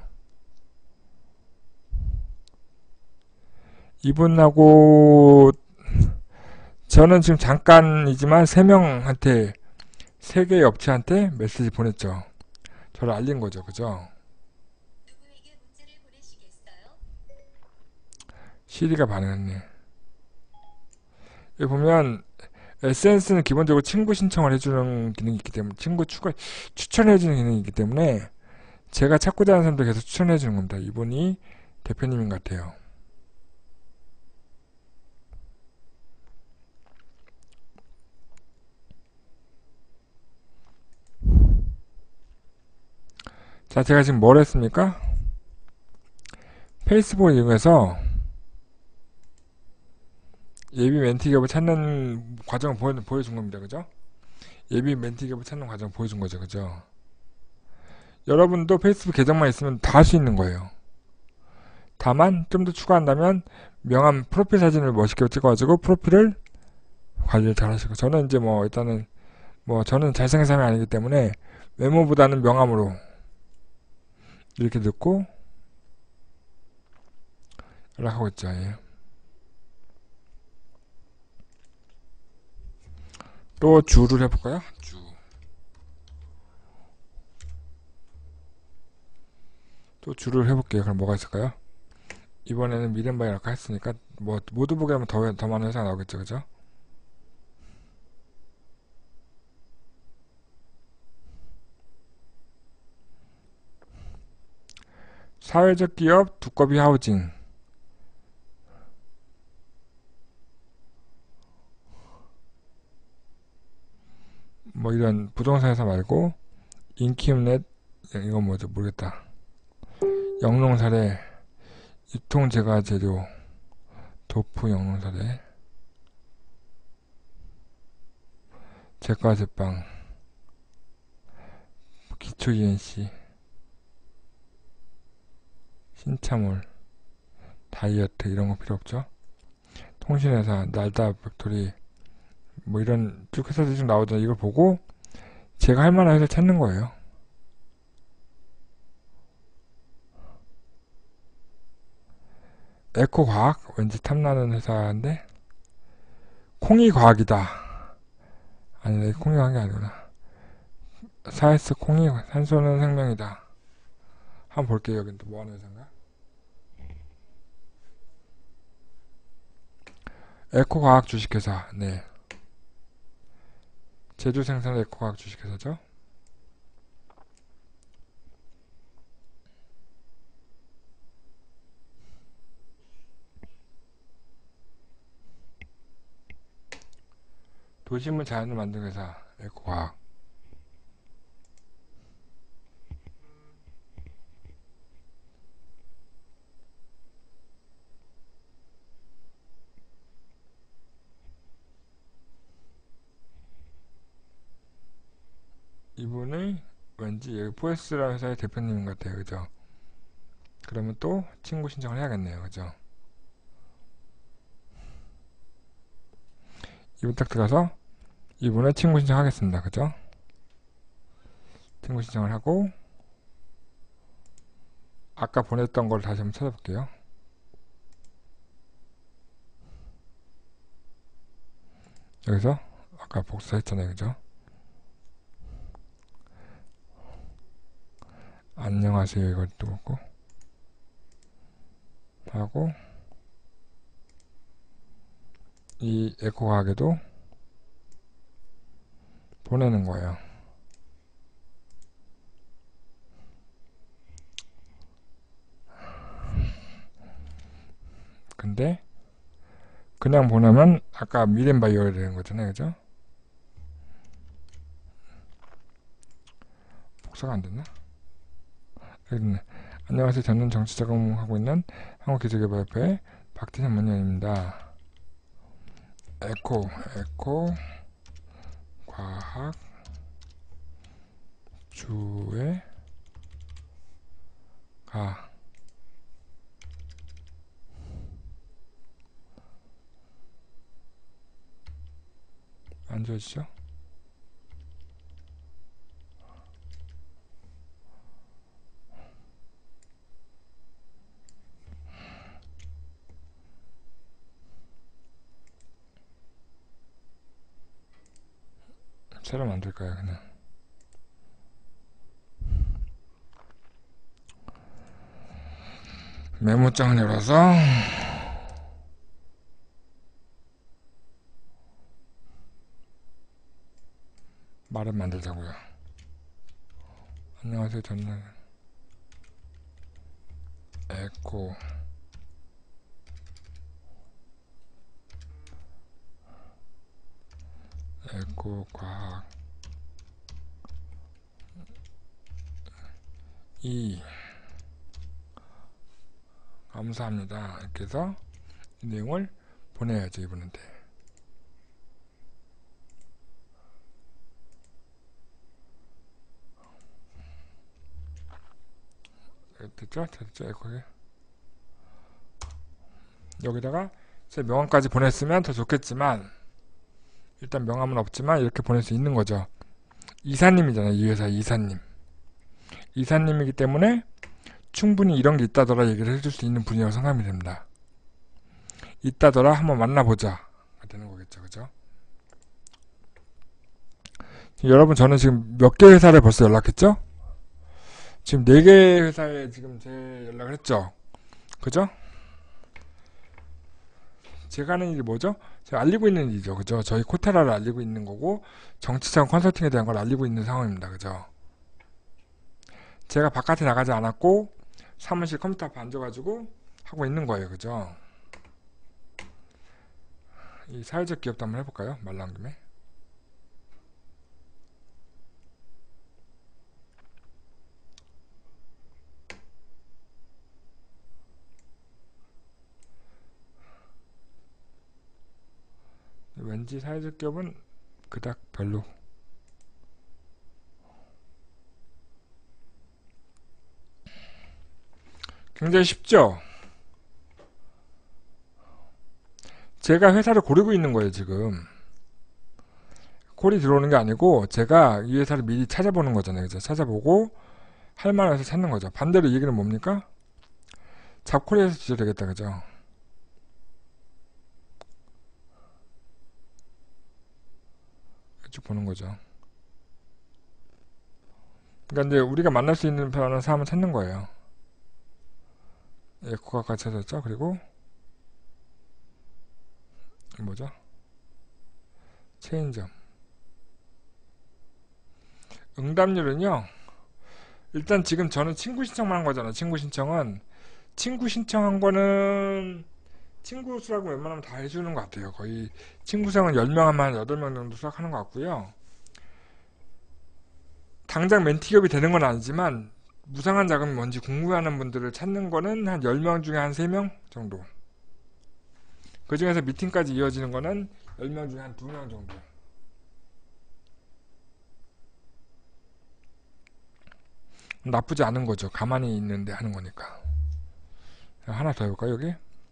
이분하고 저는 지금 잠깐이지만 3명한테 3개의 업체한테 메시지 보냈죠. 저를 알린 거죠, 그죠? 시리가 반응했네. 여기 보면 SNS는 기본적으로 친구 신청을 해주는 기능이 있기 때문에 추천해주는 기능이 있기 때문에 제가 찾고자 하는 사람들 계속 추천해주는 겁니다. 이분이 대표님인 것 같아요. 자, 제가 지금 뭘 했습니까? 페이스북을 이용해서 예비 멘티 기업을 찾는 과정을 보여준 겁니다. 그죠? 예비 멘티기업을 찾는 과정 보여준 거죠. 그죠? 여러분도 페이스북 계정만 있으면 다 할 수 있는 거예요. 다만 좀 더 추가한다면 명함 프로필 사진을 멋있게 찍어가지고 프로필을 관리를 잘 하시고, 저는 이제 뭐 일단은 뭐 저는 잘생긴 사람이 아니기 때문에 외모보다는 명함으로 이렇게 넣고 연락하고 있죠. 예. 또 주를 해볼까요? 주. 또 주를 해볼게요. 그럼 뭐가 있을까요? 이번에는 미렌바이 아까 했으니까 뭐 모두 보기 하면 더 많은 회사가 나오겠죠. 그죠? 사회적 기업 두꺼비 하우징, 뭐 이런 부동산 회사 말고 인키움넷, 이건 뭐죠 모르겠다. 영농사례, 유통제과재료, 도프 영농사례, 제과제빵, 기초 ENC, 신차몰, 다이어트 이런 거 필요 없죠. 통신회사, 날다 벽돌이, 뭐 이런 쭉 회사들이 좀 나오잖아요. 이걸 보고 제가 할 만한 회사를 찾는 거예요. 에코과학, 왠지 탐나는 회사인데 콩이과학이다. 아니, 콩이과학이 아니구나. 사이스 콩이, 산소는 생명이다. 한번 볼게요. 여긴 또 뭐하는 회사인가? 에코과학 주식회사. 네, 제조 생산 에코과학 주식회사죠. 도시물 자연을 만드는 회사 에코과학. 이분이 왠지 여기 포에스라는 회사의 대표님인 것 같아요. 그죠? 그러면 또 친구 신청을 해야겠네요. 그죠? 이분 딱 들어가서 이분의 친구 신청하겠습니다. 그죠? 친구 신청을 하고 아까 보냈던 걸 다시 한번 찾아볼게요. 여기서 아까 복사했잖아요. 그죠? 안녕하세요. 이걸 또 하고 이 에코과학에도 보내는 거예요. 근데 그냥 보내면 아까 미렌바이오가 되는 거잖아요. 그죠? 복사가 안 됐나? 여기 있네. 안녕하세요. 저는 정치자금하고 있는 한국기술개발협회 박태현 원장입니다. 에코 과학 주에 가 안 지워지죠? 새로 만들까요? 그냥 메모장을 열어서 말을 만들자고요. 안녕하세요. 저는 에코과학 이 감사합니다. 이렇게 해서 이 내용을 보내야죠. 이분한테. 됐죠? 됐죠? 거기 여기다가 제 명함까지 보냈으면 더 좋겠지만 일단 명함은 없지만 이렇게 보낼 수 있는 거죠. 이사님이잖아요. 이 회사 이사님. 이사님이기 때문에 충분히 이런 게 있다더라 얘기를 해줄 수 있는 분이라고 생각이 됩니다. 있다더라 한번 만나보자 되는 거겠죠. 그죠? 여러분 저는 지금 몇 개 회사를 벌써 연락했죠? 지금 4개 회사에 지금 제 연락을 했죠. 그죠? 제가 하는 일이 뭐죠? 제가 알리고 있는 일이죠. 그죠? 저희 코테라를 알리고 있는 거고 정치적 컨설팅에 대한 걸 알리고 있는 상황입니다. 그죠? 제가 바깥에 나가지 않았고 사무실 컴퓨터 앞에 앉아가지고 하고 있는 거예요. 그죠? 이 사회적 기업도 한번 해볼까요? 말 나온 김에. 왠지 사회적 기업은 그닥 별로. 굉장히 쉽죠? 제가 회사를 고르고 있는 거예요, 지금. 콜이 들어오는 게 아니고, 제가 이 회사를 미리 찾아보는 거잖아요. 그죠? 찾아보고, 할 만해서 찾는 거죠. 반대로 이 얘기는 뭡니까? 잡콜에서 주셔도 되겠다, 그죠? 쭉 보는 거죠. 그러니까 이제 우리가 만날 수 있는 편한 사람을 찾는 거예요. 에코가 찾았죠? 그리고, 뭐죠? 체인점. 응답률은요, 일단 지금 저는 친구 신청만 한 거잖아요. 친구 신청은. 친구 신청한 거는 친구 수락은 웬만하면 다 해주는 것 같아요. 거의 친구 수락은 10명 하면 8명 정도 수락하는 것 같고요. 당장 멘티기업이 되는 건 아니지만 무상한 자금이 뭔지 궁금해하는 분들을 찾는 거는 한 10명 중에 한 3명 정도. 그 중에서 미팅까지 이어지는 거는 10명 중에 한 2명 정도. 나쁘지 않은 거죠. 가만히 있는데 하는 거니까. 하나 더 해볼까요, 여기?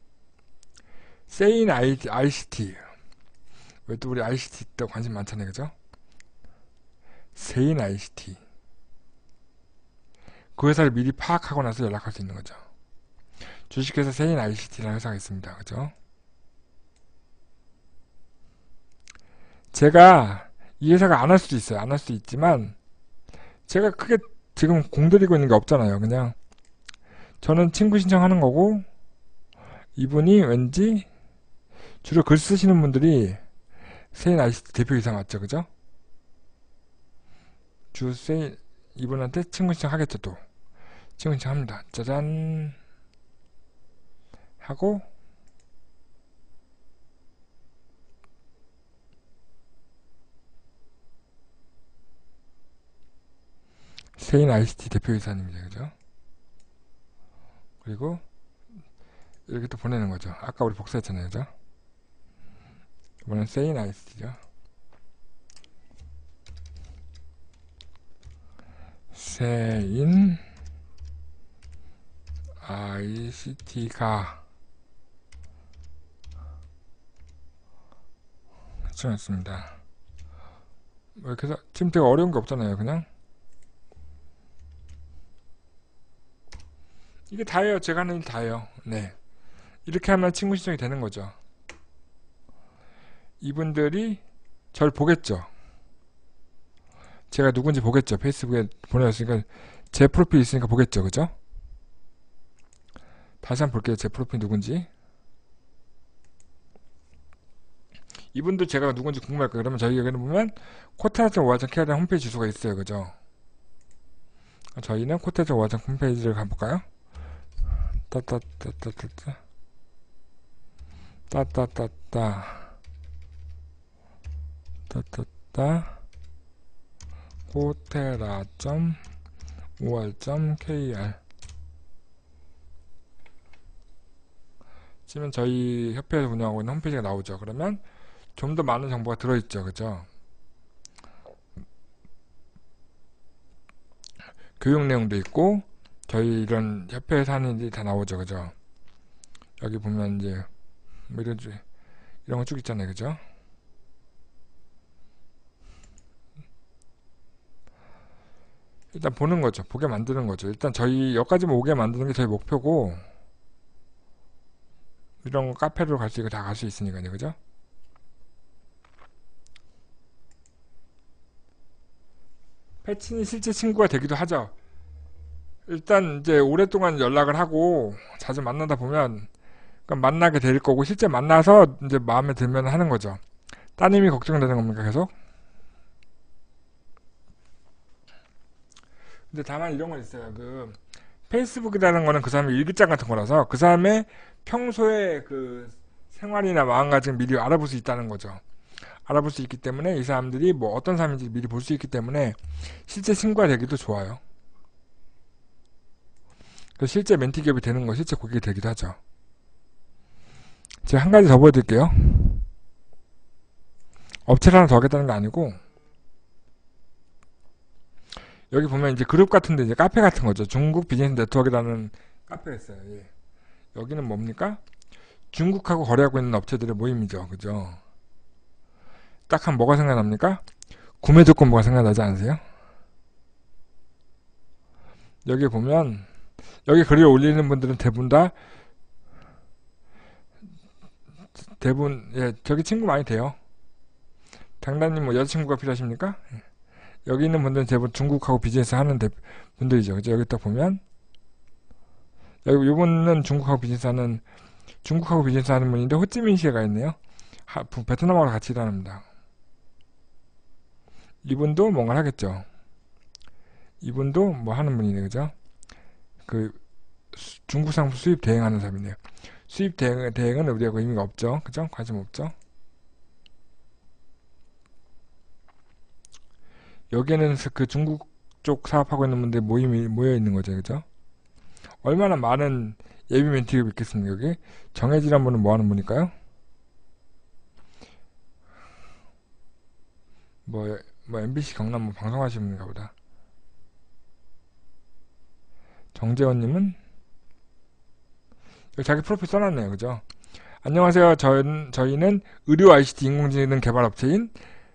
세인 ICT. 왜 또 우리 ICT 때 관심 많잖아요, 그죠? 세인 ICT. 그 회사를 미리 파악하고 나서 연락할 수 있는 거죠. 주식회사 세인 ICT라는 회사가 있습니다. 그죠? 제가 이 회사가 안 할 수도 있어요. 안 할 수도 있지만 제가 크게 지금 공들이고 있는 게 없잖아요. 그냥 저는 친구 신청하는 거고 이분이 왠지 주로 글 쓰시는 분들이 세인 ICT 대표이사 맞죠? 그죠? 세인 이분한테 친구 신청 하겠죠. 또 친구 신청 합니다. 짜잔 하고 세인 ICT 대표이사님이죠. 그죠? 그리고 이렇게 또 보내는 거죠. 아까 우리 복사했잖아요. 그죠? 이번엔 세인 ICT죠. 세인 ICT가 신청했습니다. 이렇게 해서 지금 되게 어려운 게 없잖아요. 그냥 이게 다예요. 제가 하는 일 다예요. 네, 이렇게 하면 친구 신청이 되는 거죠. 이분들이 절 보겠죠. 제가 누군지 보겠죠. 페이스북에 보내줬으니까 제 프로필 있으니까 보겠죠. 그죠? 다시 한번 볼게요. 제 프로필 누군지. 이분들 제가 누군지 궁금할 거예요. 그러면 저희 여기는 보면 코테라.오아정.KR이라는 홈페이지 주소가 있어요. 그죠? 저희는 코테라.오아정 홈페이지를 가볼까요? 따따따따따따 따따따따 따따따 코테라.5r.kr 치면 저희 협회에서 운영하고 있는 홈페이지가 나오죠. 그러면 좀 더 많은 정보가 들어있죠. 그죠? 교육 내용도 있고 저희 이런 협회에서 하는 일이 다 나오죠, 그죠? 여기 보면 이제 뭐 이런 거 쭉 있잖아요, 그죠? 일단 보는 거죠. 보게 만드는 거죠. 일단 저희 여기까지만 오게 만드는 게 저희 목표고, 이런 거 카페로 갈 수 있고 다 갈 수 있으니까요, 그죠? 패친이 실제 친구가 되기도 하죠. 일단 이제 오랫동안 연락을 하고 자주 만나다 보면 만나게 될 거고, 실제 만나서 이제 마음에 들면 하는 거죠. 따님이 걱정되는 겁니까, 계속? 근데 다만 이런 건 있어요. 페이스북이라는 거는 그 사람의 일기장 같은 거라서 그 사람의 평소에 그 생활이나 마음가짐 미리 알아볼 수 있다는 거죠. 알아볼 수 있기 때문에 이 사람들이 뭐 어떤 사람인지 미리 볼 수 있기 때문에 실제 친구가 되기도 좋아요. 실제 멘티 기업이 되는 거, 실제 고객이 되기도 하죠. 제가 한 가지 더 보여드릴게요. 업체를 하나 더 하겠다는 게 아니고, 여기 보면 이제 그룹 같은데 이제 카페 같은 거죠. 중국 비즈니스 네트워크라는 카페가 있어요. 예. 여기는 뭡니까? 중국하고 거래하고 있는 업체들의 모임이죠. 그죠? 딱 한 뭐가 생각납니까? 구매 조건부가 생각나지 않으세요? 여기 보면 여기 글을 올리는 분들은 대부분 예, 저기 친구 많이 돼요. 장단님 뭐 여자친구가 필요하십니까? 예. 여기 있는 분들은 대부분 중국하고 비즈니스 하는 분들이죠. 그죠? 여기 딱 보면 여기 이분은 중국하고 비즈니스 하는 분인데 호찌민시에 가 있네요. 베트남하고 같이 일합니다. 이분도 뭔가 하겠죠. 이분도 뭐 하는 분이네, 그죠? 그 중국 상품 수입 대행하는 사람이네요. 수입 대행은 우리하고 의미가 없죠, 그죠? 관심 없죠. 여기에는 그 중국 쪽 사업하고 있는 분들이 모여 있는 거죠, 그죠? 얼마나 많은 예비 멘티가 있겠습니까, 여기? 정해지란 분은 뭐 하는 분일까요? 뭐 MBC 경남 뭐 방송하시는 분인가 보다. 정재원님은 여기 자기 프로필 써놨네요, 그죠? 안녕하세요. 저희는 의료 ICT 인공지능 개발 업체인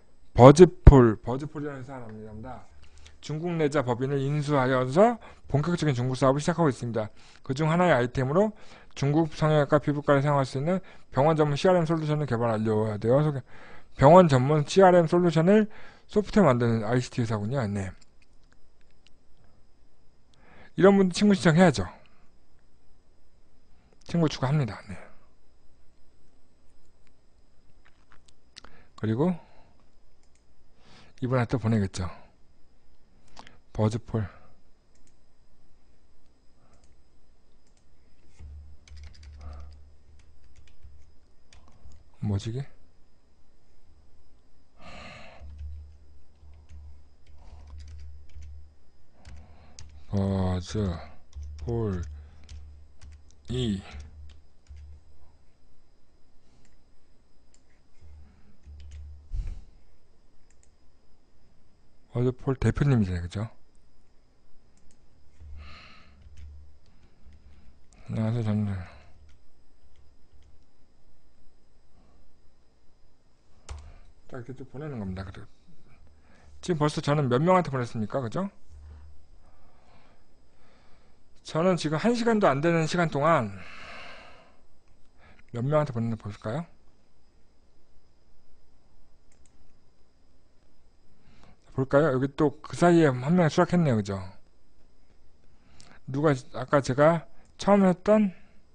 버즈폴이라는 회사입니다. 중국 내자 법인을 인수하여서 본격적인 중국 사업을 시작하고 있습니다. 그중 하나의 아이템으로 중국 성형외과 피부과를 사용할 수 있는 병원 전문 CRM 솔루션을 개발하려고 되어 병원 전문 CRM 솔루션을 소프트웨어 만드는 ICT 회사군요. 네. 이런 분들 친구 신청해야죠. 친구 추가합니다. 네. 그리고 이분한테 또 보내겠죠. 버즈폴 뭐지 이게? 버즈폴 버즈폴 대표님이잖아요, 그죠? 안녕하세요, 저는 딱 이렇게 쭉 보내는 겁니다. 지금 벌써 저는 몇 명한테 보냈습니까, 그죠? 저는 지금 1시간도 안 되는 시간 동안 몇 명한테 보냈나 볼까요? 볼까요? 여기 또 그 사이에 한 명 수락했네요, 그죠? 누가 아까 제가 처음 했던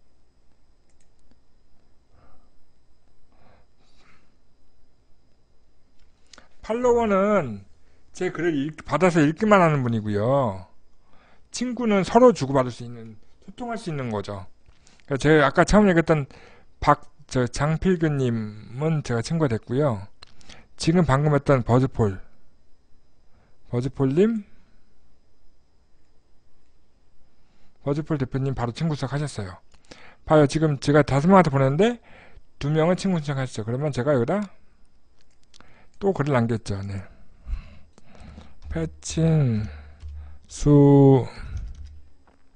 팔로워는 제 글을 받아서 읽기만 하는 분이고요. 친구는 서로 주고받을 수 있는, 소통할 수 있는 거죠. 그러니까 제가 아까 처음 얘기했던 장필규님은 제가 친구가 됐고요. 지금 방금 했던 버즈폴님, 버즈폴 대표님 바로 친구 수락하셨어요. 봐요. 지금 제가 5명한테 보냈는데 2명은 친구 신청하셨죠. 그러면 제가 여기다 또 글을 남겼죠. 네. 패친 수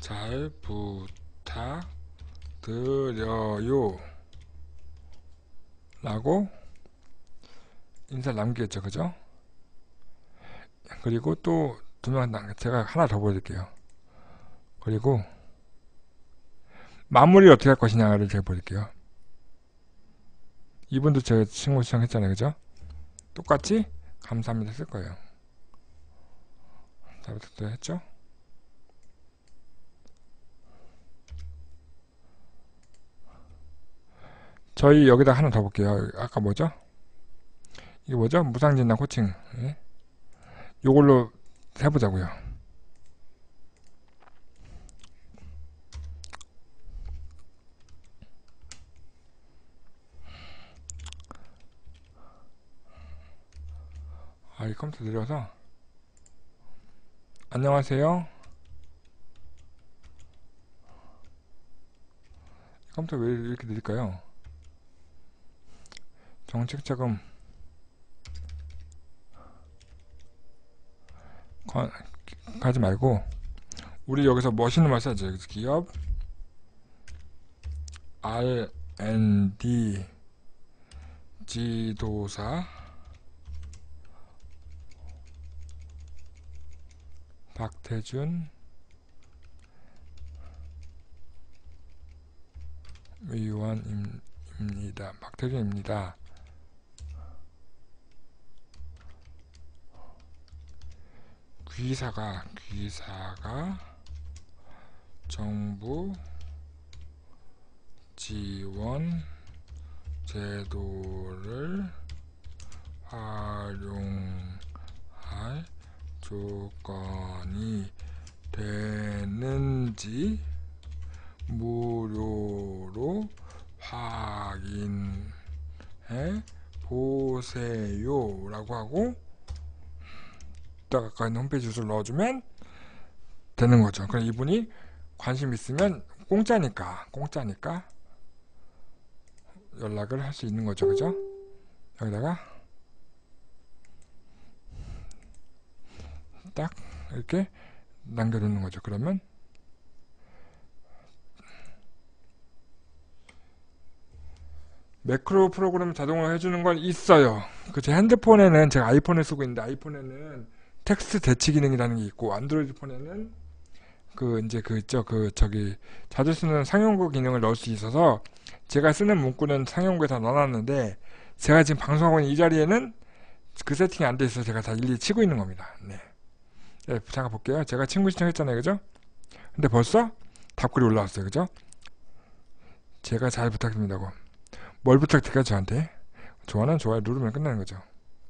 잘 부탁드려요 라고 인사를 남기겠죠. 그죠? 그리고 또 두 명, 제가 하나 더 보여드릴게요. 그리고 마무리를 어떻게 할 것이냐를 제가 보여드릴게요. 이분도 제가 친구 시청했잖아요. 그죠? 똑같이 감사합니다 쓸 거예요. 잘 부탁드려요 했죠? 저희 여기다 하나 더 볼게요. 아까 뭐죠? 이게 뭐죠? 무상진단 코칭. 예? 요걸로 해보자고요. 이 컴퓨터 내려서 안녕하세요. 컴퓨터 왜 이렇게 느릴까요? 정책자금 가지 말고 우리 여기서 멋있는 말 써야죠. 기업 R&D 지도사 박태준 위원입니다. 박태준입니다. 귀사가 정부 지원 제도를 활용할 조건이 되는지 무료로 확인해 보세요 라고 하고 아까 있는 홈페이지 주소를 넣어주면 되는 거죠. 그럼 이분이 관심 있으면 공짜니까 연락을 할 수 있는 거죠. 그죠? 여기다가 딱 이렇게 남겨두는 거죠. 그러면 매크로 프로그램 자동으로 해주는 건 있어요. 제 핸드폰에는 제가 아이폰을 쓰고 있는데 아이폰에는 텍스트 대치 기능이라는 게 있고 안드로이드 폰에는 자주 쓰는 상용구 기능을 넣을 수 있어서 제가 쓰는 문구는 상용구에 다 넣어놨는데 제가 지금 방송하고 있는 이 자리에는 그 세팅이 안 돼 있어서 제가 다 일일이 치고 있는 겁니다. 네, 잠깐 볼게요. 제가 친구 신청했잖아요. 그죠? 근데 벌써 답글이 올라왔어요. 그죠? 제가 잘 부탁드립니다고. 뭘 부탁드릴까요? 저한테? 좋아요 누르면 끝나는 거죠.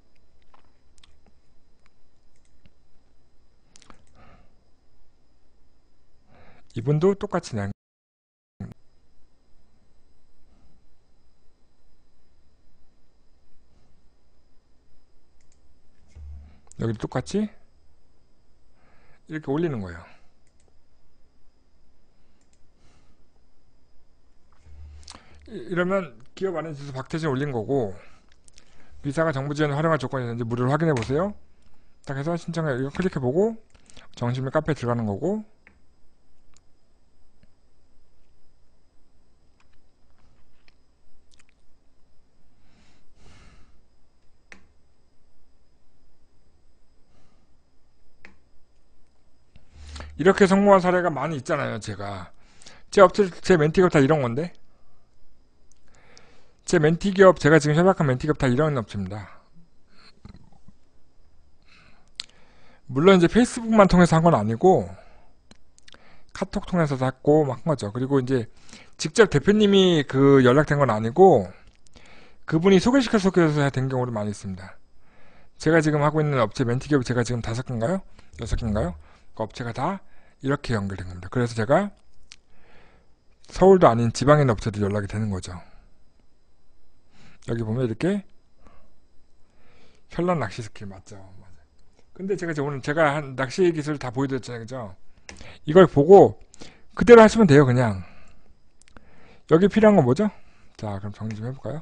이분도 똑같이 여기도 똑같이 이렇게 올리는 거예요. 이러면 기업 안에 있어서 박태진 올린 거고 비사가 정부 지원을 활용할 조건이 있는지 무료로 확인해 보세요. 딱 해서 신청해 이거 클릭해 보고 정신미 카페에 들어가는 거고 이렇게 성공한 사례가 많이 있잖아요. 제 업체 제 멘티기업 다 이런 건데 제 멘티기업 제가 지금 협약한 멘티기업 다 이런 업체입니다. 물론 이제 페이스북만 통해서 한 건 아니고 카톡 통해서도 했고 막 한 거죠. 그리고 이제 직접 대표님이 연락된 건 아니고 그분이 소개해서 된 경우도 많이 있습니다. 제가 지금 하고 있는 업체 멘티기업이 제가 지금 5개인가요? 6개인가요? 그 업체가 다 이렇게 연결된 겁니다. 그래서 제가 서울도 아닌 지방에 있는 업체도 연락이 되는 거죠. 여기 보면 이렇게 현란 낚시 스킬 맞죠? 맞아요. 근데 오늘 제가 한 낚시 기술을 다 보여드렸잖아요. 그죠? 이걸 보고 그대로 하시면 돼요. 그냥 여기 필요한 건 뭐죠? 자, 그럼 정리 좀 해볼까요?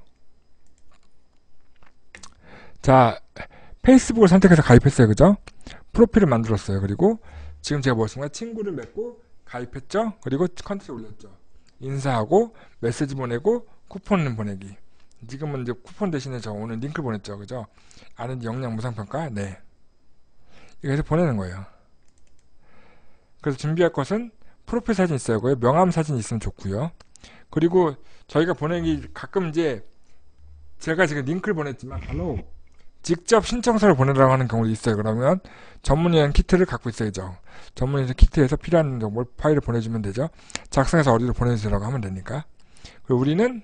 자, 페이스북을 선택해서 가입했어요. 그죠? 프로필을 만들었어요. 그리고 지금 제가 뭐 했습니까? 친구를 맺고 가입했죠? 그리고 컨텐츠 올렸죠. 인사하고 메시지 보내고 쿠폰 보내기. 지금은 이제 쿠폰 대신에 저 오늘 링크 보냈죠. 그죠? R&D 역량 무상평가. 네. 이렇게 해서 보내는 거예요. 그래서 준비할 것은 프로필 사진 있어야 하고요. 명함 사진 있으면 좋고요. 그리고 저희가 보내기 가끔 이제 제가 지금 링크를 보냈지만 바로 직접 신청서를 보내라고 하는 경우도 있어요. 그러면 전문위원 키트를 갖고 있어야죠. 전문위원 키트에서 필요한 정보 파일을 보내주면 되죠. 작성해서 어디로 보내주라고 하면 되니까. 그리고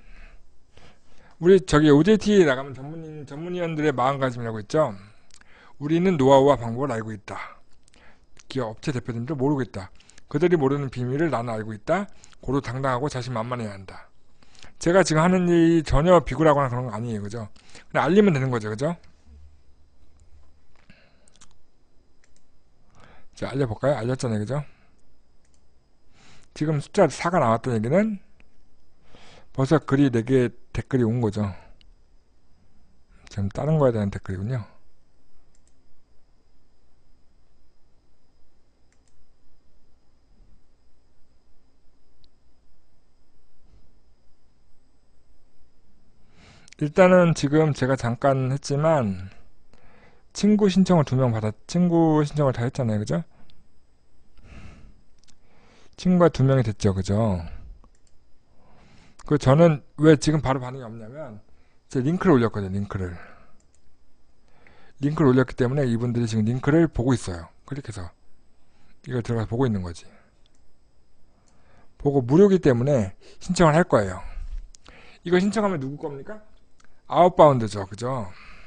우리 저기 OJT에 나가면 전문위원들의 마음가짐이라고 있죠. 우리는 노하우와 방법을 알고 있다. 기업 업체 대표들도 모르고 있다. 그들이 모르는 비밀을 나는 알고 있다. 고루 당당하고 자신만만해야 한다. 제가 지금 하는 일이 전혀 비굴하거나 그런 거 아니에요. 그죠? 그냥 알리면 되는 거죠. 그죠? 자, 알려볼까요? 알렸잖아요. 그죠? 지금 숫자 4가 나왔던 얘기는 벌써 글이 4개 댓글이 온 거죠. 지금 다른 거에 대한 댓글이군요. 일단은 지금 제가 잠깐 했지만 친구 신청을 2명 친구 신청을 다 했잖아요. 그죠? 친구가 2명이 됐죠. 그죠? 저는 왜 지금 바로 반응이 없냐면 제 링크를 올렸거든요. 링크를 올렸기 때문에 이분들이 지금 링크를 보고 있어요. 클릭해서 이걸 들어가서 보고 있는 거지. 보고 무료이기 때문에 신청을 할 거예요. 이거 신청하면 누구 겁니까? 아웃바운드죠. 그죠?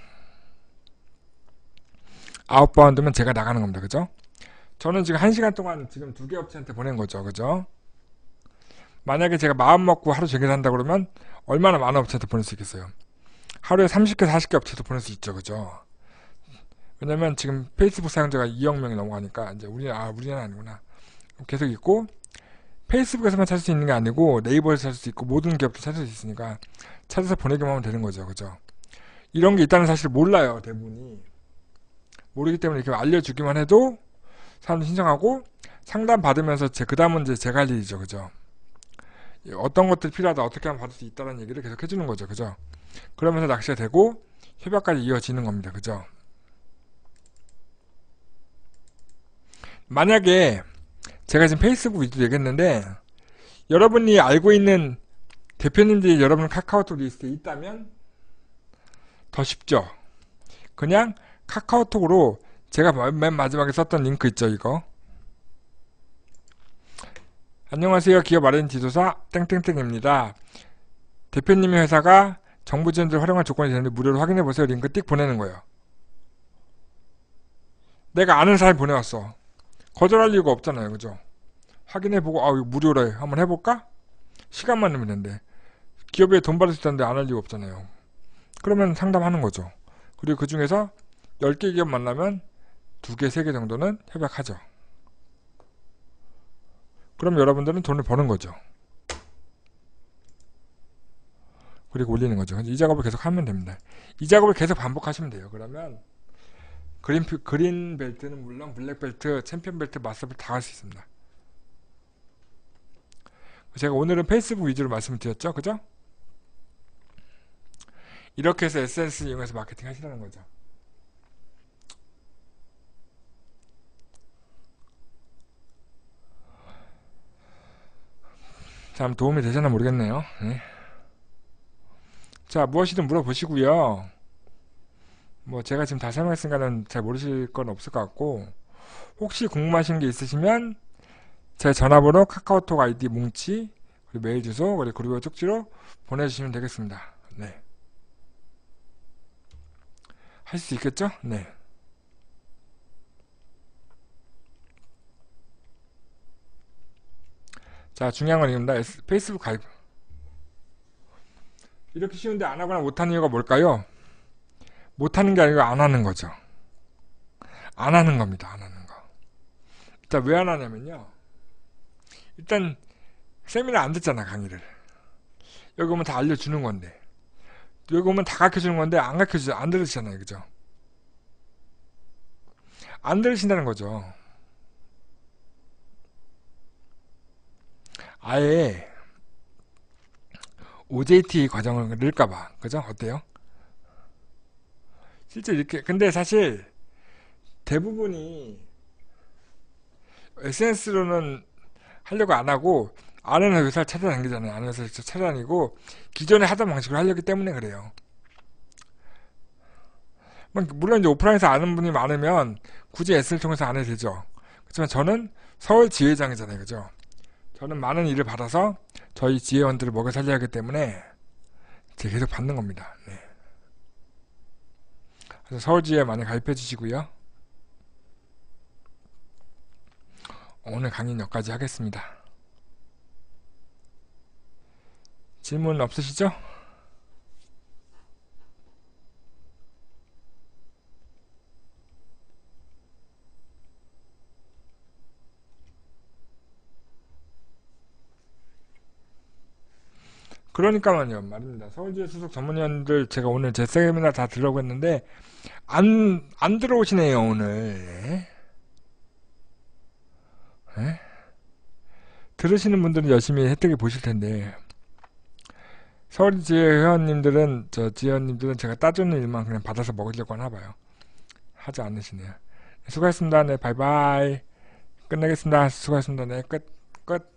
아웃바운드면 제가 나가는 겁니다. 그죠? 저는 지금 1시간 동안 지금 2개 업체한테 보낸 거죠. 그죠? 만약에 제가 마음 먹고 하루 종일 한다 그러면 얼마나 많은 업체한테 보낼 수 있겠어요? 하루에 30개, 40개 업체도 보낼 수 있죠. 그죠? 왜냐면 지금 페이스북 사용자가 2억 명이 넘어가니까 이제 우리는 아니구나. 계속 있고 페이스북에서만 찾을 수 있는 게 아니고 네이버에서 찾을 수 있고 모든 기업도 찾을 수 있으니까 찾아서 보내기만 하면 되는 거죠. 그죠? 이런 게 있다는 사실을 몰라요. 대부분이. 모르기 때문에 이렇게 알려주기만 해도 사람들 신청하고 상담 받으면서 그 다음은 이제 제가 할 일이죠. 그죠? 어떤 것들이 필요하다, 어떻게 하면 받을 수 있다는 얘기를 계속 해주는 거죠. 그죠? 그러면서 낚시가 되고 협약까지 이어지는 겁니다. 그죠? 만약에 제가 지금 페이스북 위주로 얘기했는데 여러분이 알고 있는 대표님들이 여러분 카카오톡 리스트에 있다면 더 쉽죠. 그냥 카카오톡으로 제가 맨 마지막에 썼던 링크 있죠. 이거 안녕하세요. 기업 R&D 지도사 땡땡땡입니다. 대표님의 회사가 정부 지원을 활용할 조건이 되는데 무료로 확인해보세요. 링크 띡 보내는 거예요. 내가 아는 사람이 보내왔어. 거절할 이유가 없잖아요. 그죠? 확인해보고 이거 무료래. 한번 해볼까? 시간만 내면 되는데 기업에 돈 받을 수 있다는데 안 할 이유가 없잖아요. 그러면 상담하는 거죠. 그리고 그 중에서 10개 기업 만나면 2개, 3개 정도는 협약하죠. 그럼 여러분들은 돈을 버는 거죠. 그리고 올리는 거죠. 이 작업을 계속 하면 됩니다. 이 작업을 계속 반복하시면 돼요. 그러면 그린 벨트는 물론 블랙 벨트, 챔피언 벨트, 마스터 벨트 다 할 수 있습니다. 제가 오늘은 페이스북 위주로 말씀드렸죠. 그죠? 이렇게 해서 SNS를 이용해서 마케팅 하시라는 거죠. 참 도움이 되셨나 모르겠네요. 네. 자, 무엇이든 물어보시고요. 뭐 제가 지금 다 설명했으니까는 잘 모르실 건 없을 것 같고 혹시 궁금하신 게 있으시면 제 전화번호, 카카오톡 아이디 뭉치, 그리고 메일 주소, 그리고 그룹 쪽지로 보내주시면 되겠습니다. 네. 할 수 있겠죠? 네. 자, 중요한 건 이겁니다. 페이스북 가입. 이렇게 쉬운데 안 하거나 못하는 이유가 뭘까요? 못하는 게 아니고 안 하는 거죠. 안 하는 겁니다. 안 하는 거. 일단 왜 안 하냐면요. 일단 세미나 안 듣잖아, 강의를. 여기 오면 다 알려주는 건데 여기 오면 다 가르쳐주는 건데 안 가르쳐주죠. 안 들으시잖아요. 그죠? 안 들으신다는 거죠. 아예 OJT 과정을 넣을까봐. 그죠? 어때요? 실제 이렇게, 근데 사실 대부분이 SNS로는 하려고 안 하고, 아는 회사를 찾아다니잖아요. 아는 회사를 찾아다니고, 기존에 하던 방식으로 하려기 때문에 그래요. 물론 이제 오프라인에서 아는 분이 많으면 굳이 S를 통해서 안 해도 되죠. 그렇지만 저는 서울 지회장이잖아요. 그죠? 저는 많은 일을 받아서 저희 지회원들을 먹여 살려야 하기 때문에 제가 계속 받는 겁니다. 네. 그래서 서울지회 많이 가입해 주시고요. 오늘 강의는 여기까지 하겠습니다. 질문 없으시죠? 그러니까만요. 말입니다. 서울지회 소속 전문위원들 제가 오늘 제 세미나 다 들으려고 했는데 안 들어오시네요, 오늘. 네? 들으시는 분들은 열심히 혜택을 보실 텐데 서울지회 회원님들은 저 지회원님들은 제가 따주는 일만 그냥 받아서 먹으려고 하나 봐요. 하지 않으시네요. 수고하셨습니다. 네, 바이바이. 끝내겠습니다. 수고하셨습니다. 네, 끝.